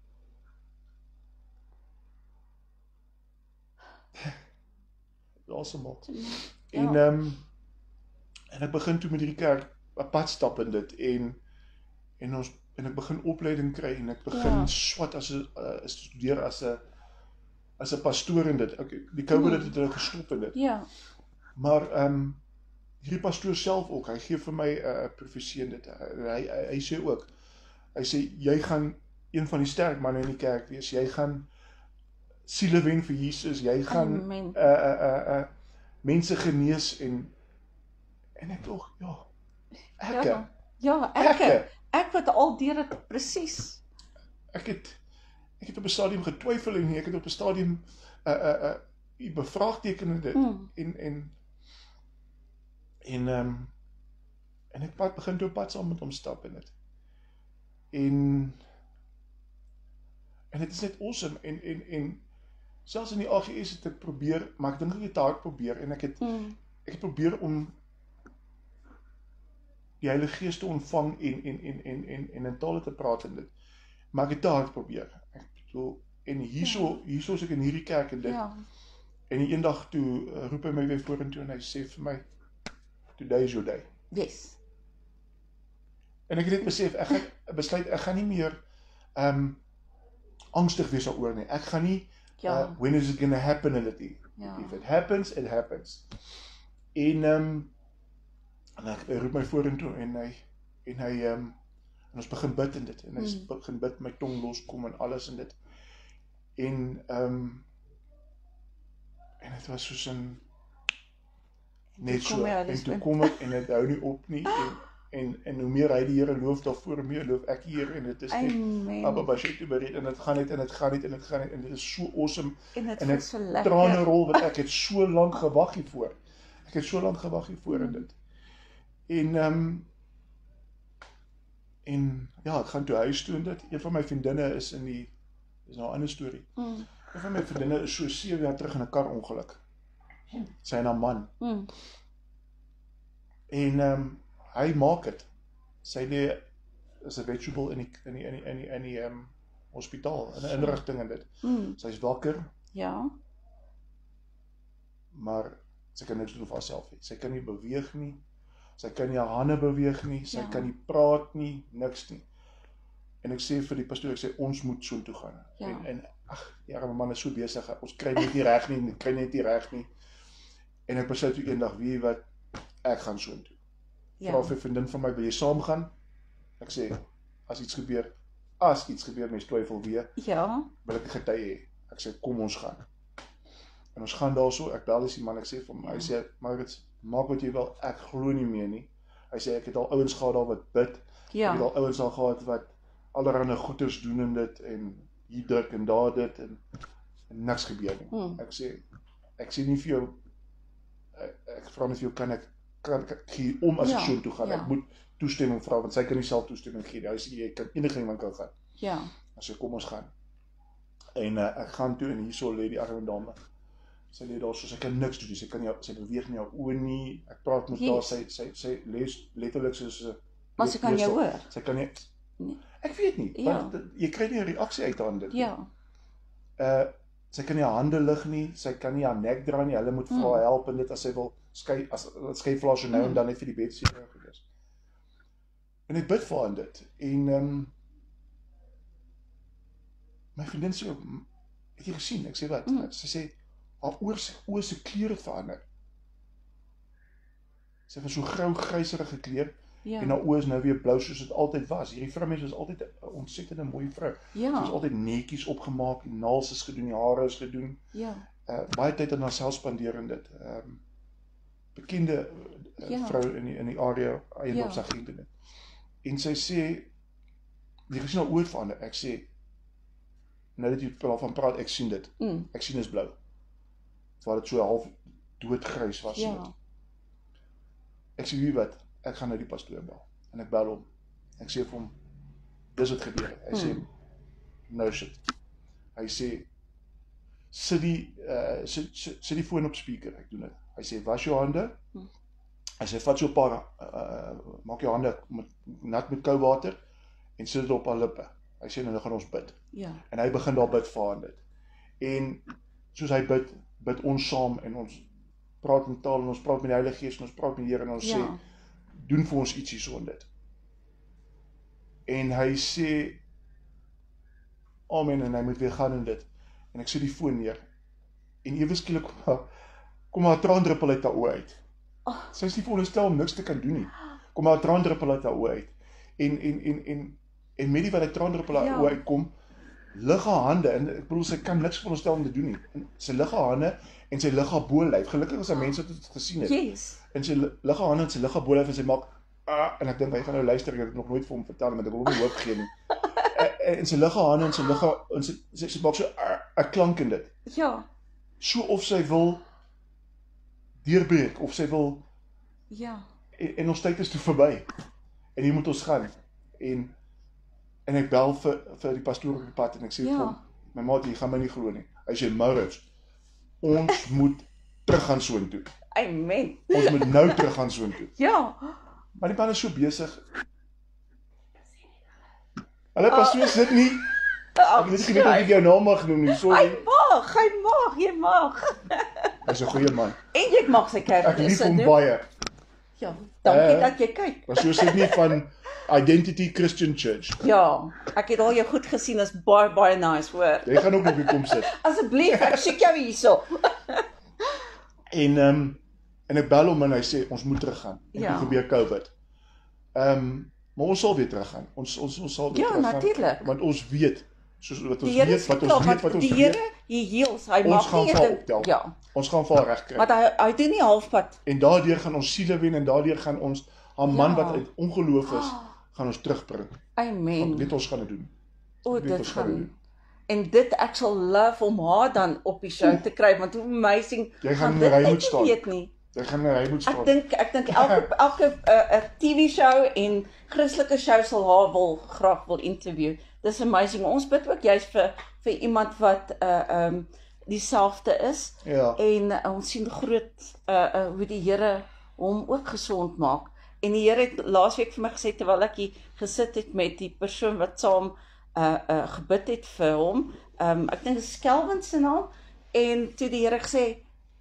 asemhaal. En Ja. um, en ek begin toe met hierdie kerk 'n pad stap in dit en en ons en ek begin opleiding kry en ek begin Ja. swat as 'n uh, studeer as 'n as 'n pastoor in dit. Ek, die COVID Hmm. het hulle gestop in dit. Ja. Maar ehm um, hierdie pastoor self ook, hy gee vir my 'n uh, profesie in dit. Hy, hy hy sê ook, hy sê jy gaan een van die sterk manne in die kerk wees. Jy gaan siele wen vir Jesus. Jy gaan Amen. uh uh uh, uh mense genees en en ek tog ja. Ek Ja. Ja, ek. Ekke. Ek wat al deur dit presies. ek het ek het op 'n stadium getwyfel en ek het op 'n stadium uh uh uh bevraagteken dit Mm. en en en ehm um, en ek pad begin toe op pad saam met hom stap in dit. En en dit is net awesome en en en selfs in die A G S het ek probeer, maar ek dink ek het hard probeer en ek het Mm. ek het probeer om die Heilige Gees te ontvang en en en en en en in tale te praat in dit. Maar ek het te hard probeer. Ek bedoel en hierso hierso is ek in hierdie kerk en dit. Ja. En eendag toe uh, roep hy my weer vorentoe en hy sê vir my, today is your day. Yes. En ek het net besef, ek gaan besluit, ek gaan nie meer um, angstig wees daaroor nie. Ek gaan nie, Ja. uh, when is it gonna happen in dit nie. Ja. If it happens, it happens. En, um, en ek, hy roep my vorentoe en hy, en hy, um, en ons begin bid in dit. En hy Hmm. begin bid, my tong loskom en alles in dit. En, um, en het was soos een, net toe kom so, jy uit die en toe swem. kom ek, en het hou nie op nie, en, en, en hoe meer hy die Here loof daarvoor, hoe meer loof ek hier, en het is net, Amen. Abba Bashetu bereid, en het gaan net, en het gaan net, en het gaan net, en dit is so awesome, En dit en voel ek so lekker. trane rol, want ek het so lang gewag hiervoor, ek het so lang gewag hiervoor in dit, en, um, en, ja, ek gaan toe huis toe en dit, een van my vriendinne is in die, is nou 'n ander storie, Mm. een van my vriendinne is so sewe jaar terug in 'n kar ongeluk, sy en haar man, Mm. en, um, hy maak het, sy lê is 'n vegetable in die, in die, in die, in die, in die um, hospitaal, in 'n inrigting en dit, Mm. sy is wakker, Ja. maar sy kan niks doen vir haarself nie. Sy kan nie beweeg nie, sy kan nie haar hande beweeg nie, sy Ja. kan nie praat nie, niks nie. En ek sê vir die pastoor, ek sê, ons moet so toe gaan. Ja. En, en ag, die arme man is so besig, ons kry net nie reg nie, kry net nie reg nie. En ek besluit toe eendag, weet jy wat, ek gaan so toe. Ja. Vra vir 'n vriendin van my, wil jy saam gaan? Ek sê, as iets gebeur, as iets gebeur, mens twyfel weer, Ja. wil ek 'n getuie hê. Ek sê, kom ons gaan. En ons gaan daar so, ek bel dis die man, ek sê vir hom, hy sê, Maurits, maak wat jy wil, ek glo nie meer nie. Hy sê, ek het al ouens gehad daar wat bid, Ja. ek het al ouens al gehad wat allerhande goeders doen en dit, en hier druk en daar dit, en, en niks gebeur nie. Hmm. Ek sê, ek sê nie vir jou, ek, ek vra net vir jou, kan ek, kan ek gee om as Ja, ek so toe gaan, ja. ek moet toestemming vra, want sy kan nie self toestemming gee, hy sê, jy kan enige iemand kan gaan. Ja. Ek sê, kom ons gaan. En uh, ek gaan toe, en hierso lê die arme dame, sy lê daar so, sy kan niks doen, sy kan nie, sy beweeg nie haar oë nie, ek praat met haar, Yes. sy, sy, sy lees letterlik soos, uh, Maar sy kan jou hoor. sy kan nie, Nee. ek weet nie, Ja. want dit- jy kry nie 'n reaksie uit haar aan dit nie. Ja. Uh, sy kan nie haar hande lig nie, sy kan nie haar nek draai nie, hulle moet vir haar help en dit as sy wil skei, as skei vir haar so nou en dan net vir die bed seker gewees. En ek bid vir haar aan dit. En um, my vriendin sê ook, het jy gesien? Ek sê wat? Mm. Sy sê, haar oor se oor se kleur het verander. Sy het so grou gryserige kleur Ja. en haar oë is nou weer blou soos dit altyd was. Hierdie vrou mens was altyd 'n ontsettende mooi vrou. Ja. Sy is altyd netjies opgemaak, die naels is gedoen, die hare is gedoen. Ja. Uh, baie tyd aan haarself spandeer in dit. Um, bekende uh, Ja. vrou in die, in die area, eiendomsagent en dit. En sy sê, jy gesien haar oor verander, ek sê, nou dat jy daarvan praat, ek sien dit, Mm. ek sien is blou. Waar dit so half doodgrys was. en Ja. dit. Ek sê, wie wat, ek gaan nou die pastoor bel, en ek bel hom, ek sê vir hom, dis wat gebeur, hy sê, Mm. no shit, hy sê, sit die, uh, sit, sit, sit die foon op speaker, ek doen dit, hy sê, was jou hande, Hmm. hy sê, vat so 'n paar, uh, maak jou hande met, nat met koue water, en sit dit op haar lippe, hy sê, nou gaan ons bid, Ja. en hy begin daar bid vir haar dit, en, soos hy bid, bid ons saam, en ons praat in taal, en ons praat met die Heilige Gees, en ons praat met die Here, en ons Ja. sê, doen vir ons ietsie so in dit, en hy sê, amen, en hy moet weer gaan in dit, en ek sit die foon neer, en ewe skielik kom haar, kom haar traandruppel uit haar oë uit. Oh. Sy is nie veronderstel om niks te kan doen nie. Kom haar traandruppel uit haar oë uit. En en en en en met die wat die traandruppel uit haar Ja. oë uitkom, lig haar hande, en ek bedoel sy kan niks veronderstel om te doen nie. En sy lig haar hande en sy lig haar bolyf. Gelukkig is daar mense wat dit gesien het. Yes. En sy lig haar hande en sy lig haar bolyf en sy maak ah, en ek dink hy gaan nou luister, ek het dit nog nooit vir hom vertel, maar ek wil hom nie hoop gee nie. en, en sy lig haar hande en sy lig haar en sy sy, sy maak so 'n klank in dit. Ja. So of sy wil deurbreek, of sy wil, Ja. en, en ons tyd is toe verby, en hier moet ons gaan, en, en ek bel vir, vir die pastoor op die pad, en ek sê Ja. vir hom, my maat, jy gaan my nie glo nie, hy sê, Maurits, ons moet terug gaan soontoe, Amen. ons moet nou terug gaan soontoe, Ja. maar die man is so besig, hulle pastoor sit nie, ek weet nie of ek jou naam mag noem nie, Hy sorry, mag, hy mag, jy mag. hy is 'n goeie man, En jy mag sy kerk ek lief dis hom doen. baie, Ja, dankie Eh. dat jy kyk. pastoor sit nie van Identity Christian Church, Ja, ek het al jou goed gesien, is baie baie nice, hoor. jy gaan ook nog hier kom sit, Asseblief, ek soek jou hierso. en, um, en ek bel hom en hy sê, ons moet teruggaan, en Ja. toe gebeur COVID, um, maar ons sal weer teruggaan, ons, ons, ons sal weer Ja, teruggaan, natuurlijk. want ons weet, soos wat ons Die Here weet, is wat ons klaar, weet, want wat ons die weet, Here, hy heals, hy ons mag gaan nie val dit- optel, Ja, ons gaan val reg kry, want hy hy doen nie halfpad. en daardeur gaan ons siele wen, en daardeur gaan ons, haar man Ja. wat uit ongeloof is, gaan ons terugbring, Amen. dit ons gaan dit doen, O, dit dit ons gaan gaan. doen. En dit ek sal love om haar dan op die show te kry, want hoe amazing. Jy gaan in dit die ry net moet nie staan. weet nie. Jy gaan na hy moet Ek staan, dink ek dink elke elke uh, T V show en Christelike show sal haar wil graag wil interview. Dis amazing. Ons bid ook juist vir vir iemand wat uh um dieselfde is ja, en uh, ons sien groot uh, uh hoe die Here hom ook gesond maak. En die Here het laasweek vir my gesê terwyl ek hier gesit het met die persoon wat saam uh uh gebid het vir hom. Um ek dink dit is Kelvin se naam, en toe die Here gesê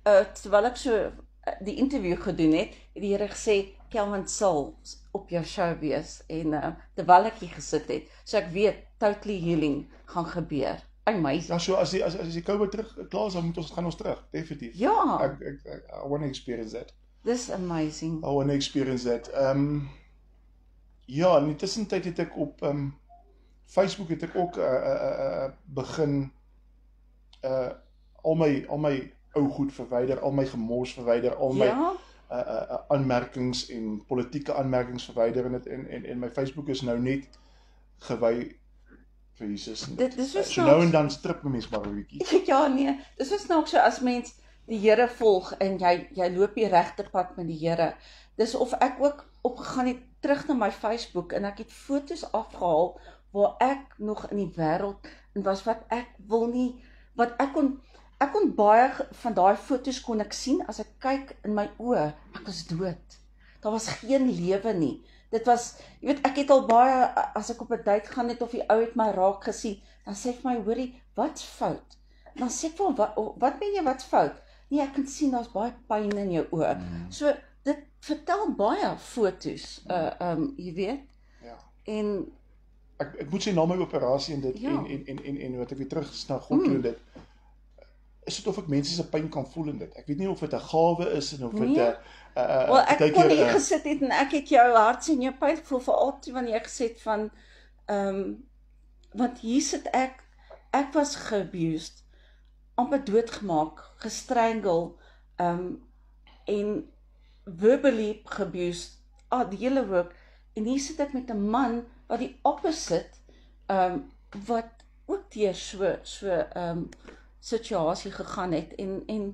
uh, terwyl ek so uh, die interview gedoen het, het die Here gesê, Kelvin sal op jou show wees, en uh, terwyl ek hier gesit het, so ek weet, totally healing gaan gebeur. Amazing. Ja, so as die, as, as die COVID terug klaar is, dan moet ons, gaan ons terug, definitief. Ja. Ek, ek, ek, I want to experience that. Dis amazing. I want to experience that. Um, ja, in die tussentyd het ek op um, Facebook het ek ook uh, uh, uh, begin uh, al my, al my ou goed verwyder, al my gemors verwyder, al my Ja. uh, uh, aanmerkings en politieke aanmerkings verwyder en, het, en, en, en my Facebook is nou net gewy vir Jesus. Dit is so so nou en dan strip my mens maar 'n bietjie. Ja, nee, dis is nou so as mens die Here volg en jy jy loop die regte pad met die Here. Dis of ek ook opgegaan het terug na my Facebook en ek het foto's afgehaal waar ek nog in die wêreld en was wat ek wil nie, wat ek kon ek kon baie van daai foto's kon ek sien as ek kyk in my oë, ek was dood. Daar was geen lewe nie. Dit was, jy weet, ek het al baie, as ek op 'n date gaan het of die ou het my raak gesien, dan sê ek vir my, hoorie, wat's fout? Dan sê ek vir wat, wat meen jy wat's fout? Nee, ek kan sien daar's baie pyn in jou oë. Mm. So dit vertel baie foto's, uh um jy weet. Ja. En ek ek moet sê na my operasie en dit ja. en, en en en en wat ek weer terug is na God toe mm. en dit. Is dit of ek mense se pyn kan voel in dit? Ek weet nie of dit 'n gawe is en of dit 'n nee. uh, uh, well, ek kon hier uh, gesit het en ek het jou hart en jou pyn gevoel veral toe wanneer jy gesê het van um want hier sit ek ek was ge-abused, amper doodgemaak, gestrangle, um en verbally ge-abused, ah, die hele werk, en hier sit ek met 'n man wat die opposite, um wat ook deur so so um situasie gegaan het en en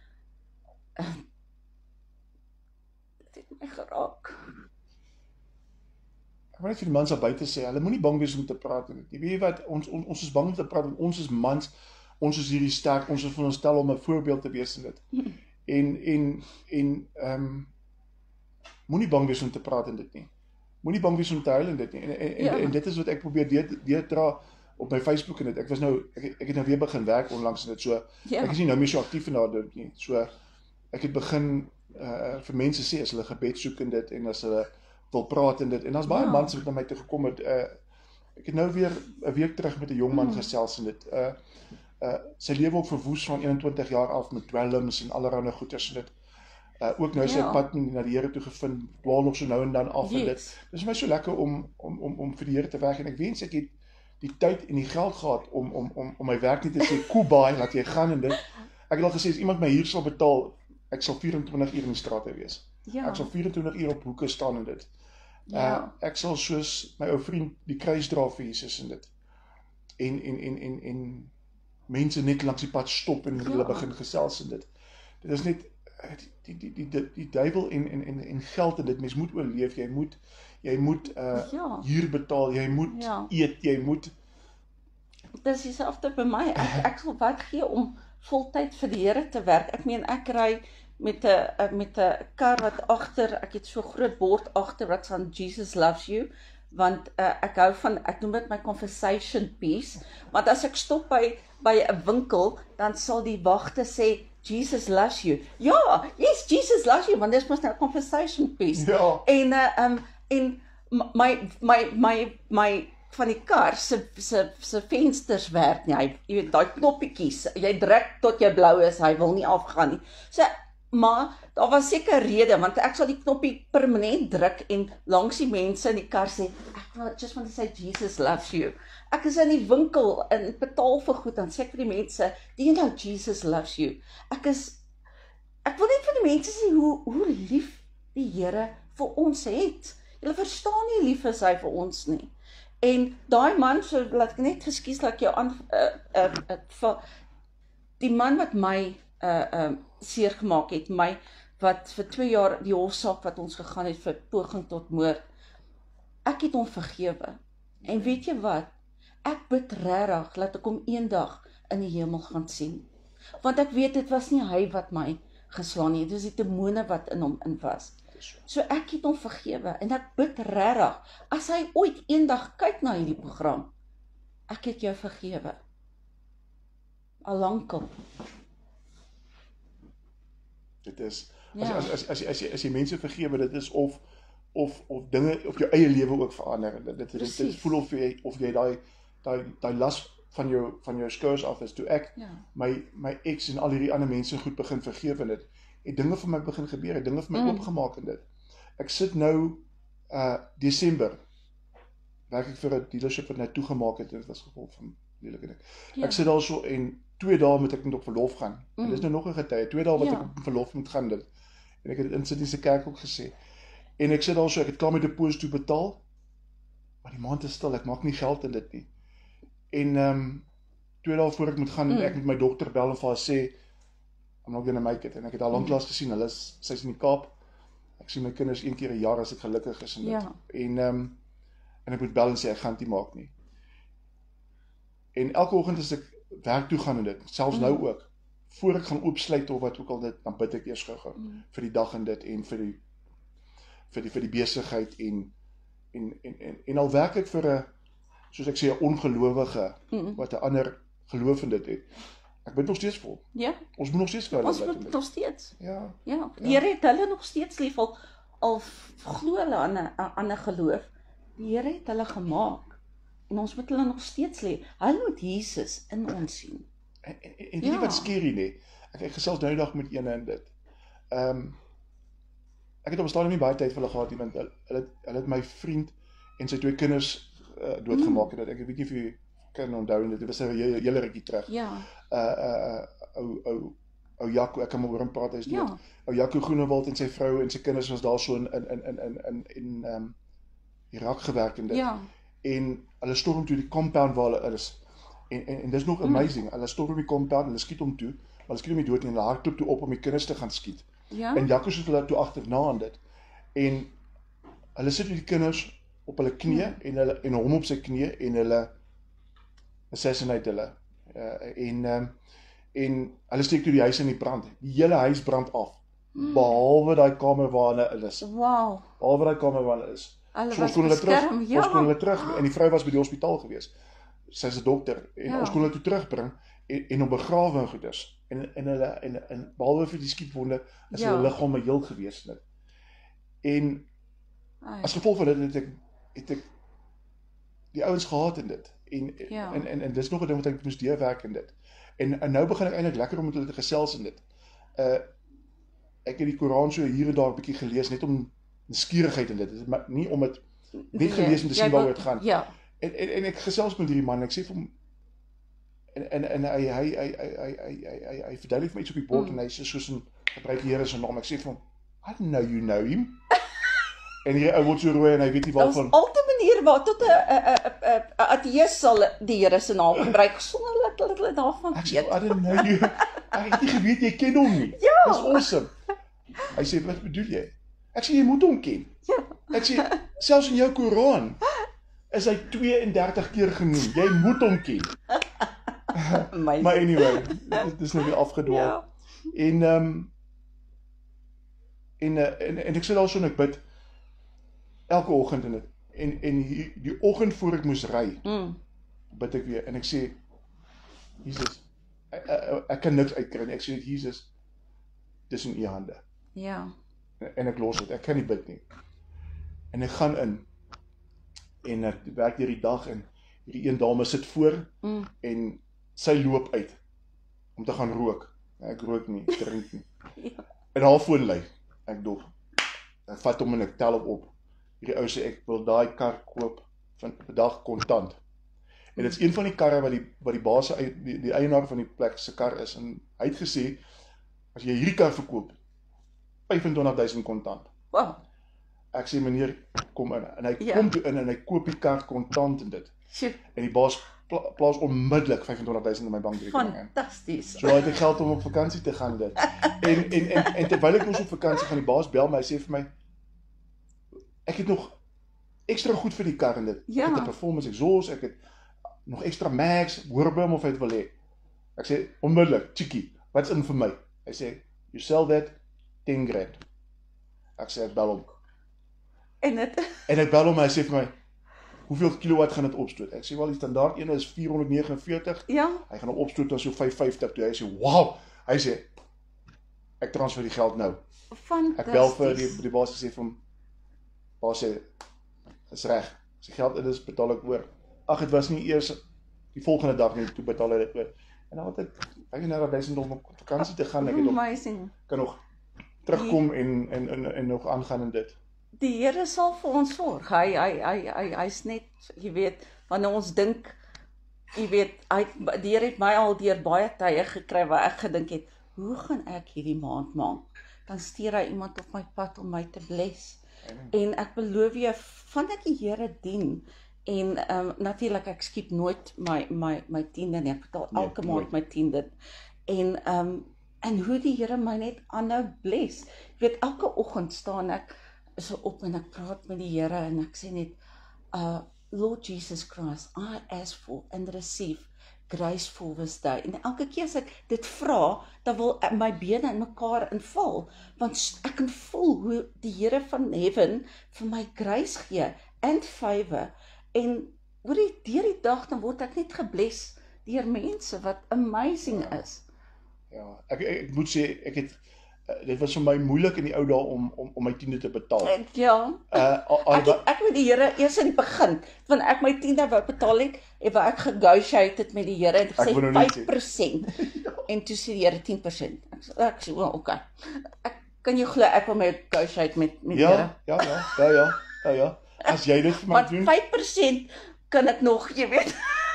uh, dit het my geraak. Ek wil net vir die mans daar buite sê, hulle moenie bang wees om te praat en jy weet wat, ons ons, ons is bang om te praat want ons is mans, ons is hierdie sterk, ons is veronderstel om 'n voorbeeld te wees in dit. En en en ehm um, moenie bang wees om te praat in dit nie. Moenie bang wees om te huil in dit nie. En en, ja. en, en dit is wat ek probeer deurdra op my Facebook en dit. Ek was nou ek, ek het nou weer begin werk onlangs en dit so. Ja. Ek is nie nou meer so aktief in daardie nie. So ek het begin uh vir mense sê as hulle gebed soek in dit en as hulle wil praat in dit. En daar's baie ja. mans wat na my toe gekom het. Uh ek het nou weer 'n week terug met 'n jong man mm. gesels in dit. Uh uh sy lewe op verwoes van eenentwintig jaar af met dwelms en allerlei goeters en dit. Uh ook nou sy ja. pad na die Here toe gevind, dwaal nog so nou en dan af yes. en dit. Dis vir my so lekker om om om om vir die Here te werk en ek wens ek het die tyd en die geld gehad om om om om my werk nie te sê koebaai laat jy gaan en dit. Ek het al gesê as iemand my huur sal betaal, ek sal vyf-en-twintig uur in die strate wees. Ja. Ek sal vyf-en-twintig uur op hoeke staan en dit. Ja. Uh, ek sal soos my ou vriend die kruis dra vir Jesus en dit. En en en en en mense net langs die pad stop en ja. hulle begin gesels en dit. Dit is net die die die die die duiwel en en en en geld en dit, mens moet oorleef, jy moet jy moet uh ja. huur betaal, jy moet ja. eet, jy moet. Dis dieselfde by my. Ek ek sal wat gee om voltyd vir die Here te werk. Ek meen ek ry met 'n met 'n kar wat agter, ek het so groot bord agter wat van Jesus loves you, want uh, ek hou van, ek noem dit my conversation piece, want as ek stop by by 'n winkel, dan sal die wagte sê Jesus loves you. Ja, yes, Jesus loves you, want dis mos nou 'n conversation piece. Ja. En uh, um en my my my my van die kar se se se vensters werk nie. Hy, jy weet, daai knoppietjies, jy druk tot jy blou is, hy wil nie afgaan nie. So maar daar was seker rede, want ek sal die knoppie permanent druk en langs die mense in die kar sê, ek wil just want to say Jesus loves you. Ek is in die winkel en betaal vir goed, dan sê ek vir die mense, do you know Jesus loves you? Ek is, ek wil net vir die mense sê hoe, hoe lief die Here vir ons het. Julle verstaan nie lief is hy vir ons nie. En daai man, so laat ek net geskies laat jou aan, uh, uh, uh, die man wat my uh, uh, seer gemaak het, my, wat vir twee jaar die hofsaak wat ons gegaan het vir poging tot moord, ek het hom vergewe. En weet jy wat? Ek bid regtig, laat ek hom eendag in die hemel gaan sien. Want ek weet, dit was nie hy wat my geslaan nie, dit was die demone wat in hom in was. So ek het hom vergewe, en ek bid regtig, as hy ooit eendag kyk na hierdie program, ek het jou vergewe. Al lankal. Dit is Ja. as as as as, as jy as jy mense vergewe, dit is of of of dinge op jou eie lewe ook verander. Dit dit, dit, dit voel of jy of jy daai daai daai las van jou van jou skouers af is. Toe ek Ja. my my ex en al hierdie ander mense goed begin vergewe en dit, het dinge vir my begin gebeur, het dinge vir my Mm. oopgemaak in dit. Ek sit nou uh Desember werk ek vir 'n dealership wat net toegemaak het en dit was gevolg van lelike ding. Ja. Ek sit daar so en twee dae moet ek net op verlof gaan. Mm. En dis nou nog 'n getye, twee dae wat Ja. ek op verlof moet gaan dit. En ek het dit in Sydneyse kerk ook gesê. En ek sit daar so, ek het klaar met 'n deposito betaal, maar die maand is stil, ek maak nie geld in dit nie. En ehm um, twee dae voor ek moet gaan, Mm. ek met my dogter bel en vir haar sê I'm not gonna make it. En ek het haar lanklaas gesien, hulle is sy's in die Kaap. Ek sien my kinders een keer 'n jaar as ek gelukkig is en dit. Ja. En ehm um, en ek moet bel en sê ek gaan dit nie maak nie. En elke oggend as ek werk toe gaan en dit, selfs Mm. nou ook, voor ek gaan oopsluit of wat ook al dit, dan bid ek eers gou-gou Mm. vir die dag en dit en vir die vir die vir die besigheid en en en en, en al werk ek vir 'n soos ek sê 'n ongelowige Mm. wat 'n ander geloof in dit het. Ek bid nog steeds vol. Ja, Ons moet nog steeds vir hulle ons bid en moet dit. nog steeds. Ja. Ja, die Here het hulle nog steeds lief al al glo hulle aan 'n aan 'n geloof. Die Here het hulle gemaak en ons moet hulle nog steeds lief. Hulle moet Jesus in ons sien. En en, en weet jy Ja. wat skerry nê? Ek ek gesels nou die dag met een en dit. Ehm um, ek het op 'n stadium nie baie tyd vir hulle gehad nie want hulle hulle hulle het my vriend en sy twee kinders uh, doodgemaak en dit ek weet nie of jy kan onthou dit was 'n hele hele rukkie terug. Ja. Uh uh ou ou ou Jaco, ek kan maar oor hom praat, hy's dood. Ja. Ou Jaco Groenewald en sy vrou en sy kinders was daar so in in in in in in in ehm um, Irak gewerk en dit. Ja. En hulle storm toe die compound waar hulle is. En en en dis nog amazing. Hulle storm die compound, hulle skiet hom toe, maar hulle skiet hom nie dood nie. Hulle hardloop toe op om die kinders te gaan skiet. Ja. En Jaco het hulle toe agterna aan dit. En hulle sit met die kinders op hulle knieë Ja. en hulle en hom op sy knieë en hulle assassinate hulle. Uh, en um, en hulle steek toe die huis in die brand. Die hele huis brand af. Mm. Behalwe daai kamer waar hulle is. Wow. Behalwe daai kamer waar hulle is. Hulle So was ons kon hulle terug, beskerm, ja. ons kon hulle terug en die vrou was by die hospitaal gewees. Sy's 'n dokter en Ja. ons kon hulle toe terugbring en en op begrawe en goeders. En en hulle en, en behalwe vir die skietwonde is Ja. hulle liggame heel gewees net. En Ai. as gevolg van dit het ek het ek die ouens gehaat in dit. En Ja. en en en dis nog 'n ding wat ek moes deurwerk in dit. En en nou begin ek eintlik lekker om met hulle te gesels in dit. Uh ek het die Koran so hier en daar 'n bietjie gelees net om nuuskierigheid in dit. Dit is maar nie om dit net gelees om te Jy sien wil- waaroor dit gaan. Ja. En en en ek gesels met hierdie man en ek sê vir hom en en en hy hy hy hy hy hy hy hy, hy verduidelik vir my iets op die bord Mm. en hy sê soos 'n gebruik die Here se naam. Ek sê vir hom, "I don't know you know him." En hierdie ou word so rooi en hy weet nie Dit was waarvan. altyd 'n manier waar tot 'n 'n 'n 'n ateïs sal die Here se naam gebruik sonder dat hulle daarvan Ek sê, weet. "I don't know you." Ek het nie geweet jy ken hom nie. Ja. Dis awesome. Hy sê, "Wat bedoel jy?" Ek sê, "Jy moet hom ken." Ja. Ek sê, "Selfs in jou Koran is hy twee en dertig keer genoem. Jy moet hom ken." My. Maar anyway, dit is nou weer afgedwaal. Ja. En ehm um, en, uh, en en ek sit daar so en ek bid elke oggend in dit. En en die, die oggend voor ek moes ry, Mm. bid ek weer en ek sê, Jesus, ek, ek, ek kan niks uitkry nie. Ek sê, Jesus, dis in u hande. Ja. En ek los dit. Ek kan nie bid nie. En ek gaan in en ek werk deur die dag en hierdie een dame sit voor Mm. en sy loop uit om te gaan rook. Ek rook nie, ek drink nie. Ja. En haar foon lui. Ek dog. Ek vat hom en ek tel hom op. Hierdie ou sê ek wil daai kar koop van op 'n dag kontant. En dit is een van die karre wat die wat die baas die, die eienaar van die plek se kar is en hy het gesê as jy hierdie kar verkoop vyf en twintig duisend kontant. Wow. Ek sê meneer kom in en hy Ja. kom toe in en hy koop die kar kontant en dit. Sjoe, En die baas pla, plaas onmiddellik vyf en twintig duisend in my bankrekening in. fantasties. So het ek geld om op vakansie te gaan dit. En en en, en terwyl ek mos op vakansie gaan, die baas bel my, hy sê vir my ek het nog ekstra goed vir die kar en dit. Ja. Ek het 'n performance exhaust, ek het nog ekstra mags, hoor by hom of hy dit wil hê. Ek sê onmiddellik, chickie, wat's in vir my? Hy sê you sell that ten grand. Ek sê ek bel hom. En dit En ek bel hom en hy sê vir my hoeveel kilowatt gaan dit opstoot? Ek sê wel die standaard een is vier honderd negenenveertig. ja. Hy gaan hom opstoot na so vyf vyftig toe. Hy sê, "Wow." Hy sê, ek transfer die geld nou. Fantasties. Ek bel vir die, die baas gesê vir hom, baas sê, is reg, as die geld in is, betaal ek oor. Ag, het was nie eers die volgende dag nie, toe betaal ek dit oor. En dan had ek vyfendertig duisend om op vakansie te gaan, ek het nog, Amazing. kan nog terugkom en, en, en, en nog aangaan in dit. Die Here sal vir ons sorg. Hy hy hy hy hy's net, jy weet, wanneer ons dink, jy weet, hy die Here het my al deur baie tye gekry waar ek gedink het, hoe gaan ek hierdie maand maak? Dan stuur hy iemand op my pad om my te bless. Amen. En ek beloof jy, van ek die Here dien, en um, natuurlik ek skiep nooit my my my tiende nie, ek betaal Nee, elke nooit. maand my tiende. En um, en hoe die Here my net aanhou bless. Jy weet, elke oggend staan ek so op en ek praat met die Here en ek sê net, uh, Lord Jesus Christ, I ask for and receive grace for this day. En elke keer as ek dit vra, dan wil my bene in mekaar inval, want ek kan voel hoe die Here van heaven vir my grace gee, and favor, en oor die, deur die dag, dan word ek net gebless deur mense wat amazing Ja. is. Ja, ek, ek, ek moet sê, ek het, uh, dit was vir my moeilik in die ou dae om, om, om my tiende te betaal. En ja, Uh, al, al, ek, het, ek met die Here eers in die begin, want ek my tiende wou betaal het, en waar ek genegotiate het met die Here, en Ek gesê wil nou net vyf persent, en toe sê die Here tien persent. Ek sê, ek sê, oh, okay. Ek kan jy glo, ek wil my negotiate met, met die Here. ja, ja, ja, ja, ja, ja, ja. As jy dit vir my Want doen, vyf persent kan ek nog, jy weet.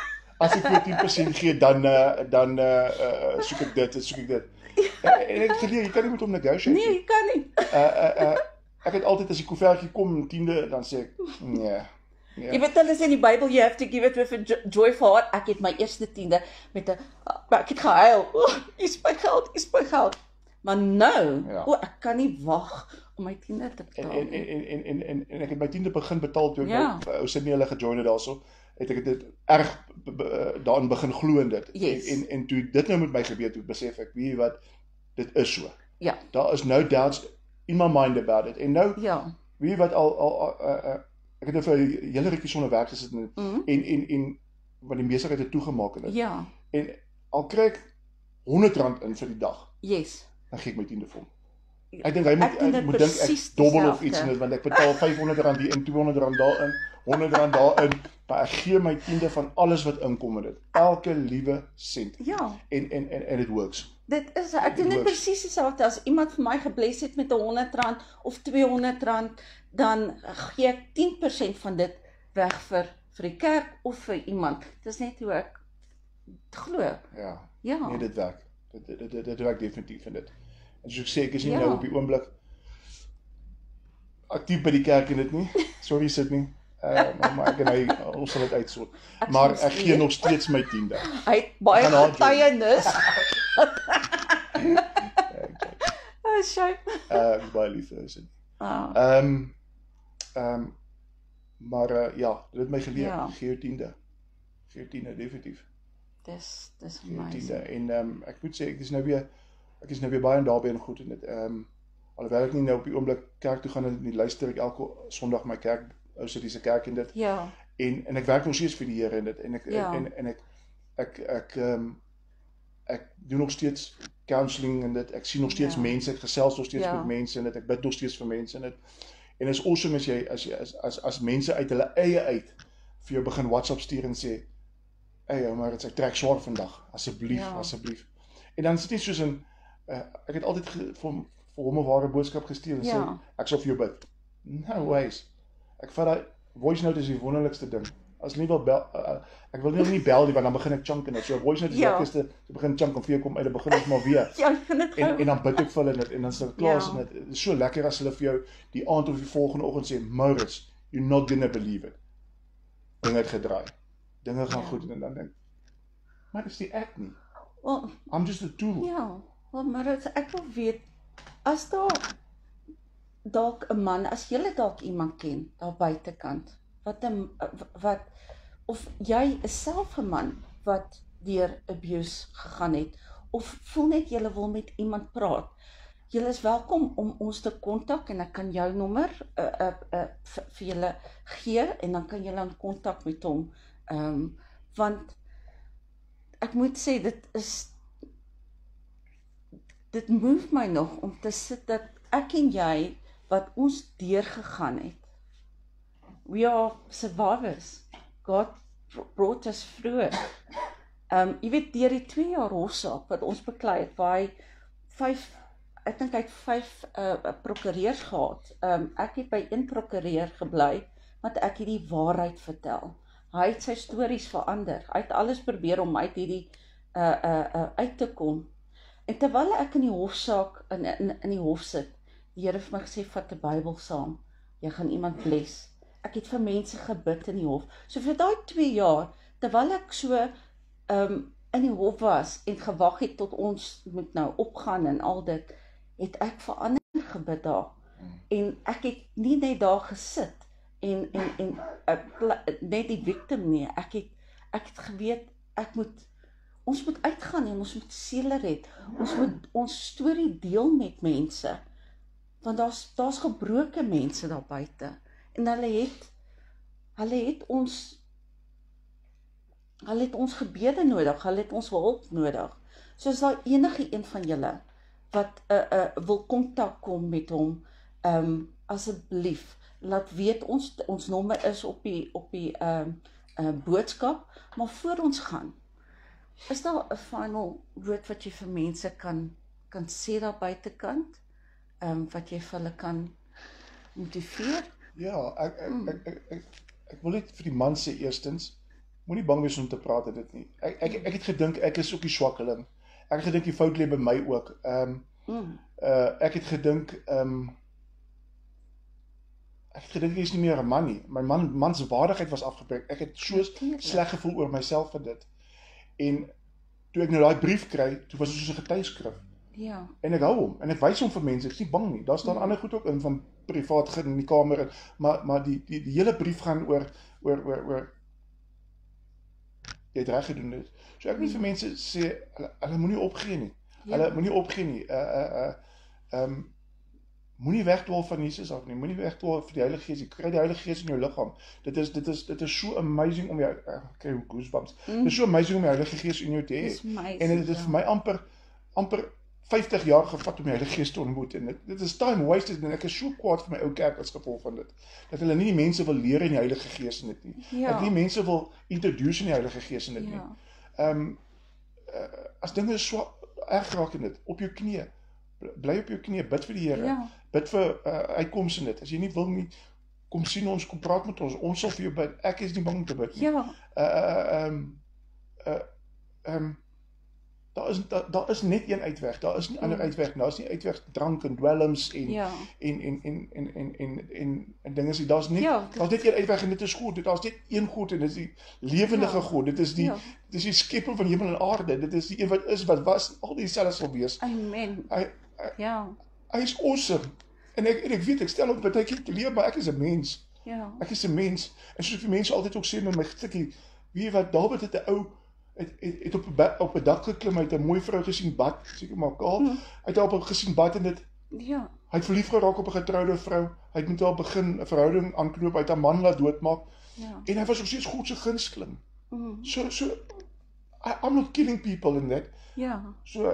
as ek vir tien persent gee, dan, uh, dan uh, uh, soek ek dit, en soek ek dit. En, en ek het geleer, jy kan nie met hom negotiate. Nee, jy kan nie. Uh, uh, uh, ek het altyd, as die koevertjie kom, tiende, dan sê ek, nee, nee. Jy weet, hulle sê in die Bybel, you have to give it with a jo- joyful heart. Ek het my eerste tiende met 'n, ek het gehuil. O, oh, hier's my geld, hier's my geld. Maar nou, Ja. o, ek kan nie wag om my tiende te En, betaal en, nie. en, en, en, en, en ek het my tiende begin betaal toe ek Ja. nou ou Sydney hulle gejoin het daarso, het ek dit erg be- be- daarin begin glo in dit. Yes. En, en en toe dit nou met my gebeur, toe besef ek, weet jy wat, dit is so. Ja, Daar is no doubts in my mind about it. En nou, ja. weet jy wat, al, al, al uh, uh, ek het nou vir 'n hele rukkie sonder werk gesit en, Mm, en, en, en wat die besigheid het toegemaak en dit. ja, En al kry ek honderd rand in vir die dag, yes. dan gee ek my tiende vir hom. Ek dink hy moet, Ek doen ek dit moet dink presies ek dobbel of dieselfde. iets in dit, want ek betaal vyfhonderd rand hier in, tweehonderd rand daarin, honderd rand daarin, maar ek gee my tiende van alles wat inkom in dit. Elke liewe sent. Ja, En en en, en it works. dit is, ek doen dit works. presies dieselfde. As iemand vir my gebless het met honderd rand of tweehonderd rand, dan gee ek tien persent van dit weg vir, vir die kerk of vir iemand. Dis net hoe ek glo. Ja. Ja. Nee, dit werk. Dit dit dit, dit werk definitief in dit. En soos ek sê, ek is nie Ja. nou op die oomblik aktief by die kerk en dit nie. Sorry Sydney. Uh, maar, maar ek en hy, ons sal dit uitsort. Ek Maar sal ek gee weet. nog steeds my tiende. Hy het baie Gaan haar getuienis. Oh, shame. Uh, ek is baie lief vir Sydney. Ah, Ehm ehm maar uh, ja, dit het my geleer, Ja. gee jou tiende. Gee jou tiende definitief. dis, dis Gee jou tiende. amazing. En ehm um, ek moet sê ek is nou weer ek is nou weer baie in daarby en goed in dit. Ehm um, alhoewel ek nie nou op die oomblik kerk toe gaan en nie luister ek elke Sondag my kerk, ou sit dis 'n kerk en dit. Ja, En en ek werk nog steeds vir die Here en dit en ek Ja. en en ek ek ek ehm um, ek doen nog steeds counselling en dit. Ek sien nog steeds Ja. mense, ek gesels nog steeds Ja. met mense en dit. Ek bid nog steeds vir mense en dit. En dit is awesome as jy as jy as as, as mense uit hulle eie uit vir jou begin WhatsApp stuur en sê, "Ey, ou, maar dit ek trek swaar vandag. Asseblief, Ja. asseblief." En dan sit jy soos in uh, ek het altyd ge, vir hom vir hom 'n ware boodskap gestuur en Ja. sê, "Ek sal vir jou bid." No ways. Ek vat daai voice note is die wonderlikste ding. As nie wil bel, uh, ek wil nie nie bel nie want dan begin ek chunk en dit. So 'n voice note is Ja. lekkerste, jy begin chunk en vir jou kom uit, dan begin ons maar weer. ja, ek vind dit En gou. en dan bid ek vir hulle net en dan sê ek klaar is Ja. en dit is so lekker as hulle vir jou die aand of die volgende oggend sê, "Maurits, you're not gonna believe it." Dinge het gedraai. Dinge gaan Ja. goed en dan dink, maar dis nie ek nie. Wel, I'm just a tool. ja, wel, maar het, ek wil weet, as daar dalk 'n man, as jy dalk iemand ken, daar buitekant, wat 'n wat, of jy is self 'n man wat deur abuse gegaan het, of voel net jy wil met iemand praat, jy is welkom om ons te kontak en ek kan jou nommer uh, uh, uh, vir, vir julle gee en dan kan julle in kontak met hom. Um, want ek moet sê dit is dit move my nog om te sit dat ek en jy, wat ons deurgegaan het, we are survivors. God brought us through it. Um, jy weet, deur die twee jaar hofsaak wat ons beklei het, waar hy vyf, ek dink hy het vyf uh, prokureurs gehad. Um, ek het by een prokureur gebly, want ek het die waarheid vertel. Hy het sy stories verander. Hy het alles probeer om uit hierdie uh, uh, uh, uit te kom. En terwyl ek in die hofsaak, in, in, in die hof sit, die Here het my gesê, vat 'n Bybel saam. Jy gaan iemand bless. Ek het vir mense gebid in die hof. So vir daai twee jaar, terwyl ek so um, in die hof was en gewag het tot ons moet nou opgaan en al dit, het ek vir ander gebid daar. En ek het nie net daar gesit en, en, en uh, net die victim nie. Ek het, ek het geweet, ek moet, ons moet uitgaan en ons moet siele red. Ons moet ons storie deel met mense. Want daar's daar's gebroke mense daar buite. En hulle het, hulle het ons, hulle het ons gebede nodig, hulle het ons hulp nodig. So as daar enige een van julle, wat uh, uh, wil kontak kom met hom, um, asseblief, laat weet, ons, ons nommer is op die, op die um, uh, boodskap, maar voor ons gaan, is daar 'n final woord wat jy vir mense kan, kan sê daar buitekant, um, wat jy vir hulle kan motiveer? Ja, ek, ek, ek, ek, ek, ek wil net vir die man sê eerstens, moenie bang wees om te praat in dit nie. Ek, ek, ek het gedink, ek is ook die swakkeling. Ek het gedink, die fout lê by my ook. Um, Mm. uh, ek het gedink, um, ek het gedink, ek is nie meer 'n man nie. My man, mans waardigheid was afgebreek. Ek het so Natuurlijk. sleg gevoel oor myself vir dit. En toe ek nou daai brief kry, toe was dit soos 'n getuieskrif. Ja. En ek hou hom, en ek wys hom vir mense, ek is nie bang nie. Daar staan Mm. ander goed ook in van privaat goed in die kamer, en, maar, maar die, die, die hele brief gaan oor, oor, oor, oor jy het reg gedoen dit. So ek wil vir mense sê, hulle, hulle moenie opgee nie. Ja. Hulle moenie opgee nie. Uh, uh, uh, um, moenie wegdwaal van Jesus af nie. Moenie wegdwaal vir die Heilige Gees. Jy kry die Heilige Gees in jou liggaam. Dit is dit is dit is so amazing om jou uh, kry goosebumps. Mm. Dit is so amazing om die Heilige Gees in jou te hê. En dit het vir my amper amper vyftig jaar gevat om die Heilige Gees te ontmoet, en dit, dit is time wasted, en ek is so kwaad vir my ou kerk as gevolg van dit, dat hulle nie die mense wil leer in die Heilige Gees in dit nie, Ja. dat die mense wil introduce in die Heilige Gees in dit nie. Ja. Um, uh, as dinge so erg raak in dit, op jou knieë, bly op jou knieë, bid vir die Here, Ja. bid vir uh, uitkoms in dit, as jy nie wil nie, kom sien ons, kom praat met ons, ons sal vir jou bid, ek is nie bang om te bid nie. Ja. Uh, uh, um, uh, um, Daar is, daar, daar is net een uitweg, daar is nie ander Mm. uitweg, daar is nie uitweg drank en dwelms en, Ja. en, en, en, en, en, en, en, en dinge sê, daar is net, Ja, daar dit- is net een uitweg en dit is God, daar is net een God en dit is die lewendige Ja. God, dit is die, Ja. dit is die skepper van hemel en aarde, dit is die een wat is, wat was, al die selfs sal wees, Amen. hy, hy, Ja. hy is awesome, en ek, en ek weet, ek stel op, wat ek het leer, maar ek is 'n mens, Ja. ek is 'n mens, en soos die mense altyd ook sê in my stukkie, weet jy wat, Dawid het 'n ou, het, het, het op 'n ba- op 'n dak geklim, hy het 'n mooi vrou gesien bad, seker maar kaal, Hmm. hy het haar op gesien bad en dit, Ja. hy het verlief geraak op 'n getroude vrou, hy het met haar begin 'n verhouding aanknoop, hy het haar man laat doodmaak, Ja. en hy was nog steeds God se gunsteling. Mm. So, so, I, I'm not killing people in that, Ja. so,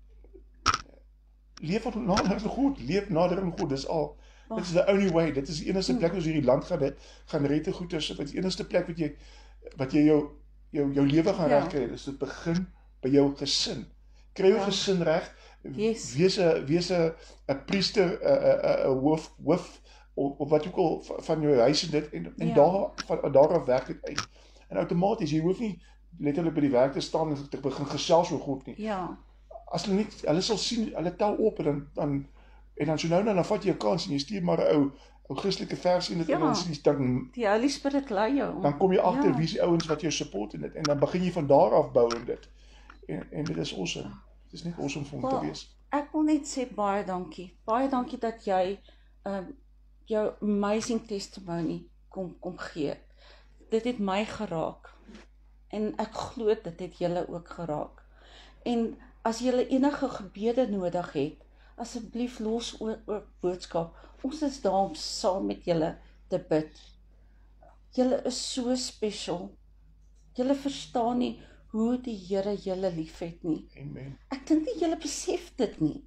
leef wat nader aan God, leef nader aan God, dis al, dit is the only way, dit is die enigste plek, as hierdie land gaan, gaan red te goed is, dit is die enigste plek wat jy, wat jy jou, jou, jou lewe gaan Ja. reg kry, dus dit begin by jou gesin, kry jou Ja. gesin reg, Yes. wees 'n wees 'n 'n priester, 'n 'n hoof hoof of, of wat ook al van- van jou huis en dit en, en Ja. daar van daar af werk dit uit. En outomaties, jy hoef nie letterlik by die werk te staan en te begin gesels oor God nie. Ja. As hulle nie, hulle sal sien, hulle tel op en dan dan en dan so nou dan, dan vat jy 'n kans en jy stuur maar 'n ou ou Christelike versie in dit Ja. en dan sien dan Die Holy Spirit lei jou. dan kom jy agter Ja. wie is die ouens wat jou support in dit en dan begin jy van daar af bou in dit. En en dit is awesome. Dit is net awesome om te Wel, wees. Ek wil net sê baie dankie. Baie dankie dat jy um, jou amazing testimony kom, kom gee. Dit het my geraak. En ek glo dit het julle ook geraak. En as julle enige gebede nodig het, asseblief los oor, oor boodskap. Ons is daar om saam met julle te bid. Julle is so special. Julle verstaan nie hoe die Here julle liefhet nie. Amen. Ek dink nie julle besef dit nie.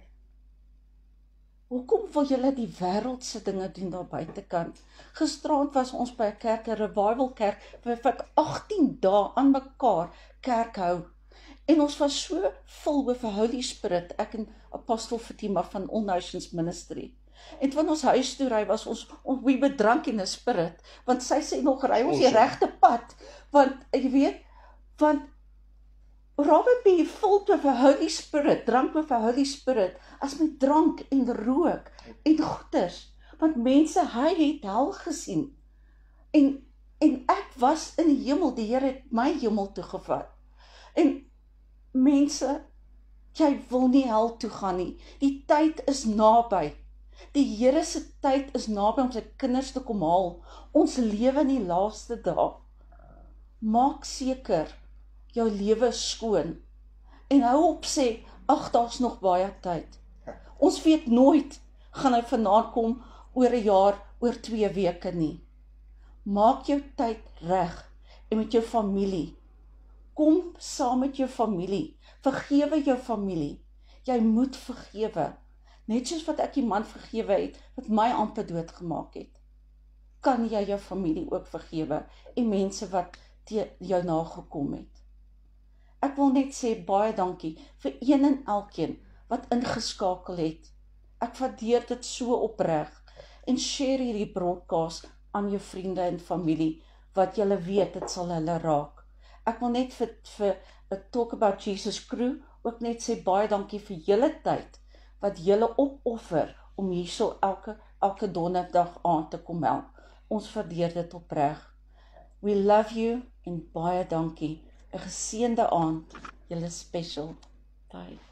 Hoekom wil julle die wêreldse dinge doen daar buitekant? Gisterand was ons by 'n kerk, 'n revival kerk, wat agttien dae aan mekaar kerk hou. En ons was so vol oor die Holy Spirit, ek en Apostel Fatima van All Nations Ministry. En van ons huis toe ry was ons, ons we were drunk in the spirit, want sy sê nog, ry ons die Awesome. regte pad, want jy weet, want rather be filled with the Holy Spirit, drank with the Holy Spirit, as met drank en rook en goeders, want mense, hy het hel gesien, en, en ek was in die hemel, die Here het my hemel toegevat, en mense, jy wil nie hel toe gaan nie, die tyd is naby, die Here se tyd is naby om sy kinders te kom haal, ons lewe in die laaste dae, maak seker, jou lewe is skoon, en hou op sê, ag, daar's nog baie tyd, ons weet nooit, gaan hy vandaan kom, oor 'n jaar, oor twee weke nie, maak jou tyd reg, en met jou familie, kom saam met jou familie, vergewe jou familie, jy moet vergewe, net soos wat ek die man vergewe het, wat my amper doodgemaak het, kan jy jou familie ook vergewe, en mense wat te jou nagekom het. Ek wil net sê, baie dankie, vir een en elkeen, wat ingeskakel het, ek waardeer dit so opreg, en share hierdie broadcast aan jou vriende en familie, wat julle weet, dit sal hulle raak. Ek wil net vir, vir a Talk About Jesus crew, ook net sê, baie dankie vir julle tyd, wat julle opoffer, om hierso elke, elke donderdag aan te kom help. Ons waardeer dit opreg. We love you, en baie dankie, 'n geseënde aand, julle special. Bye.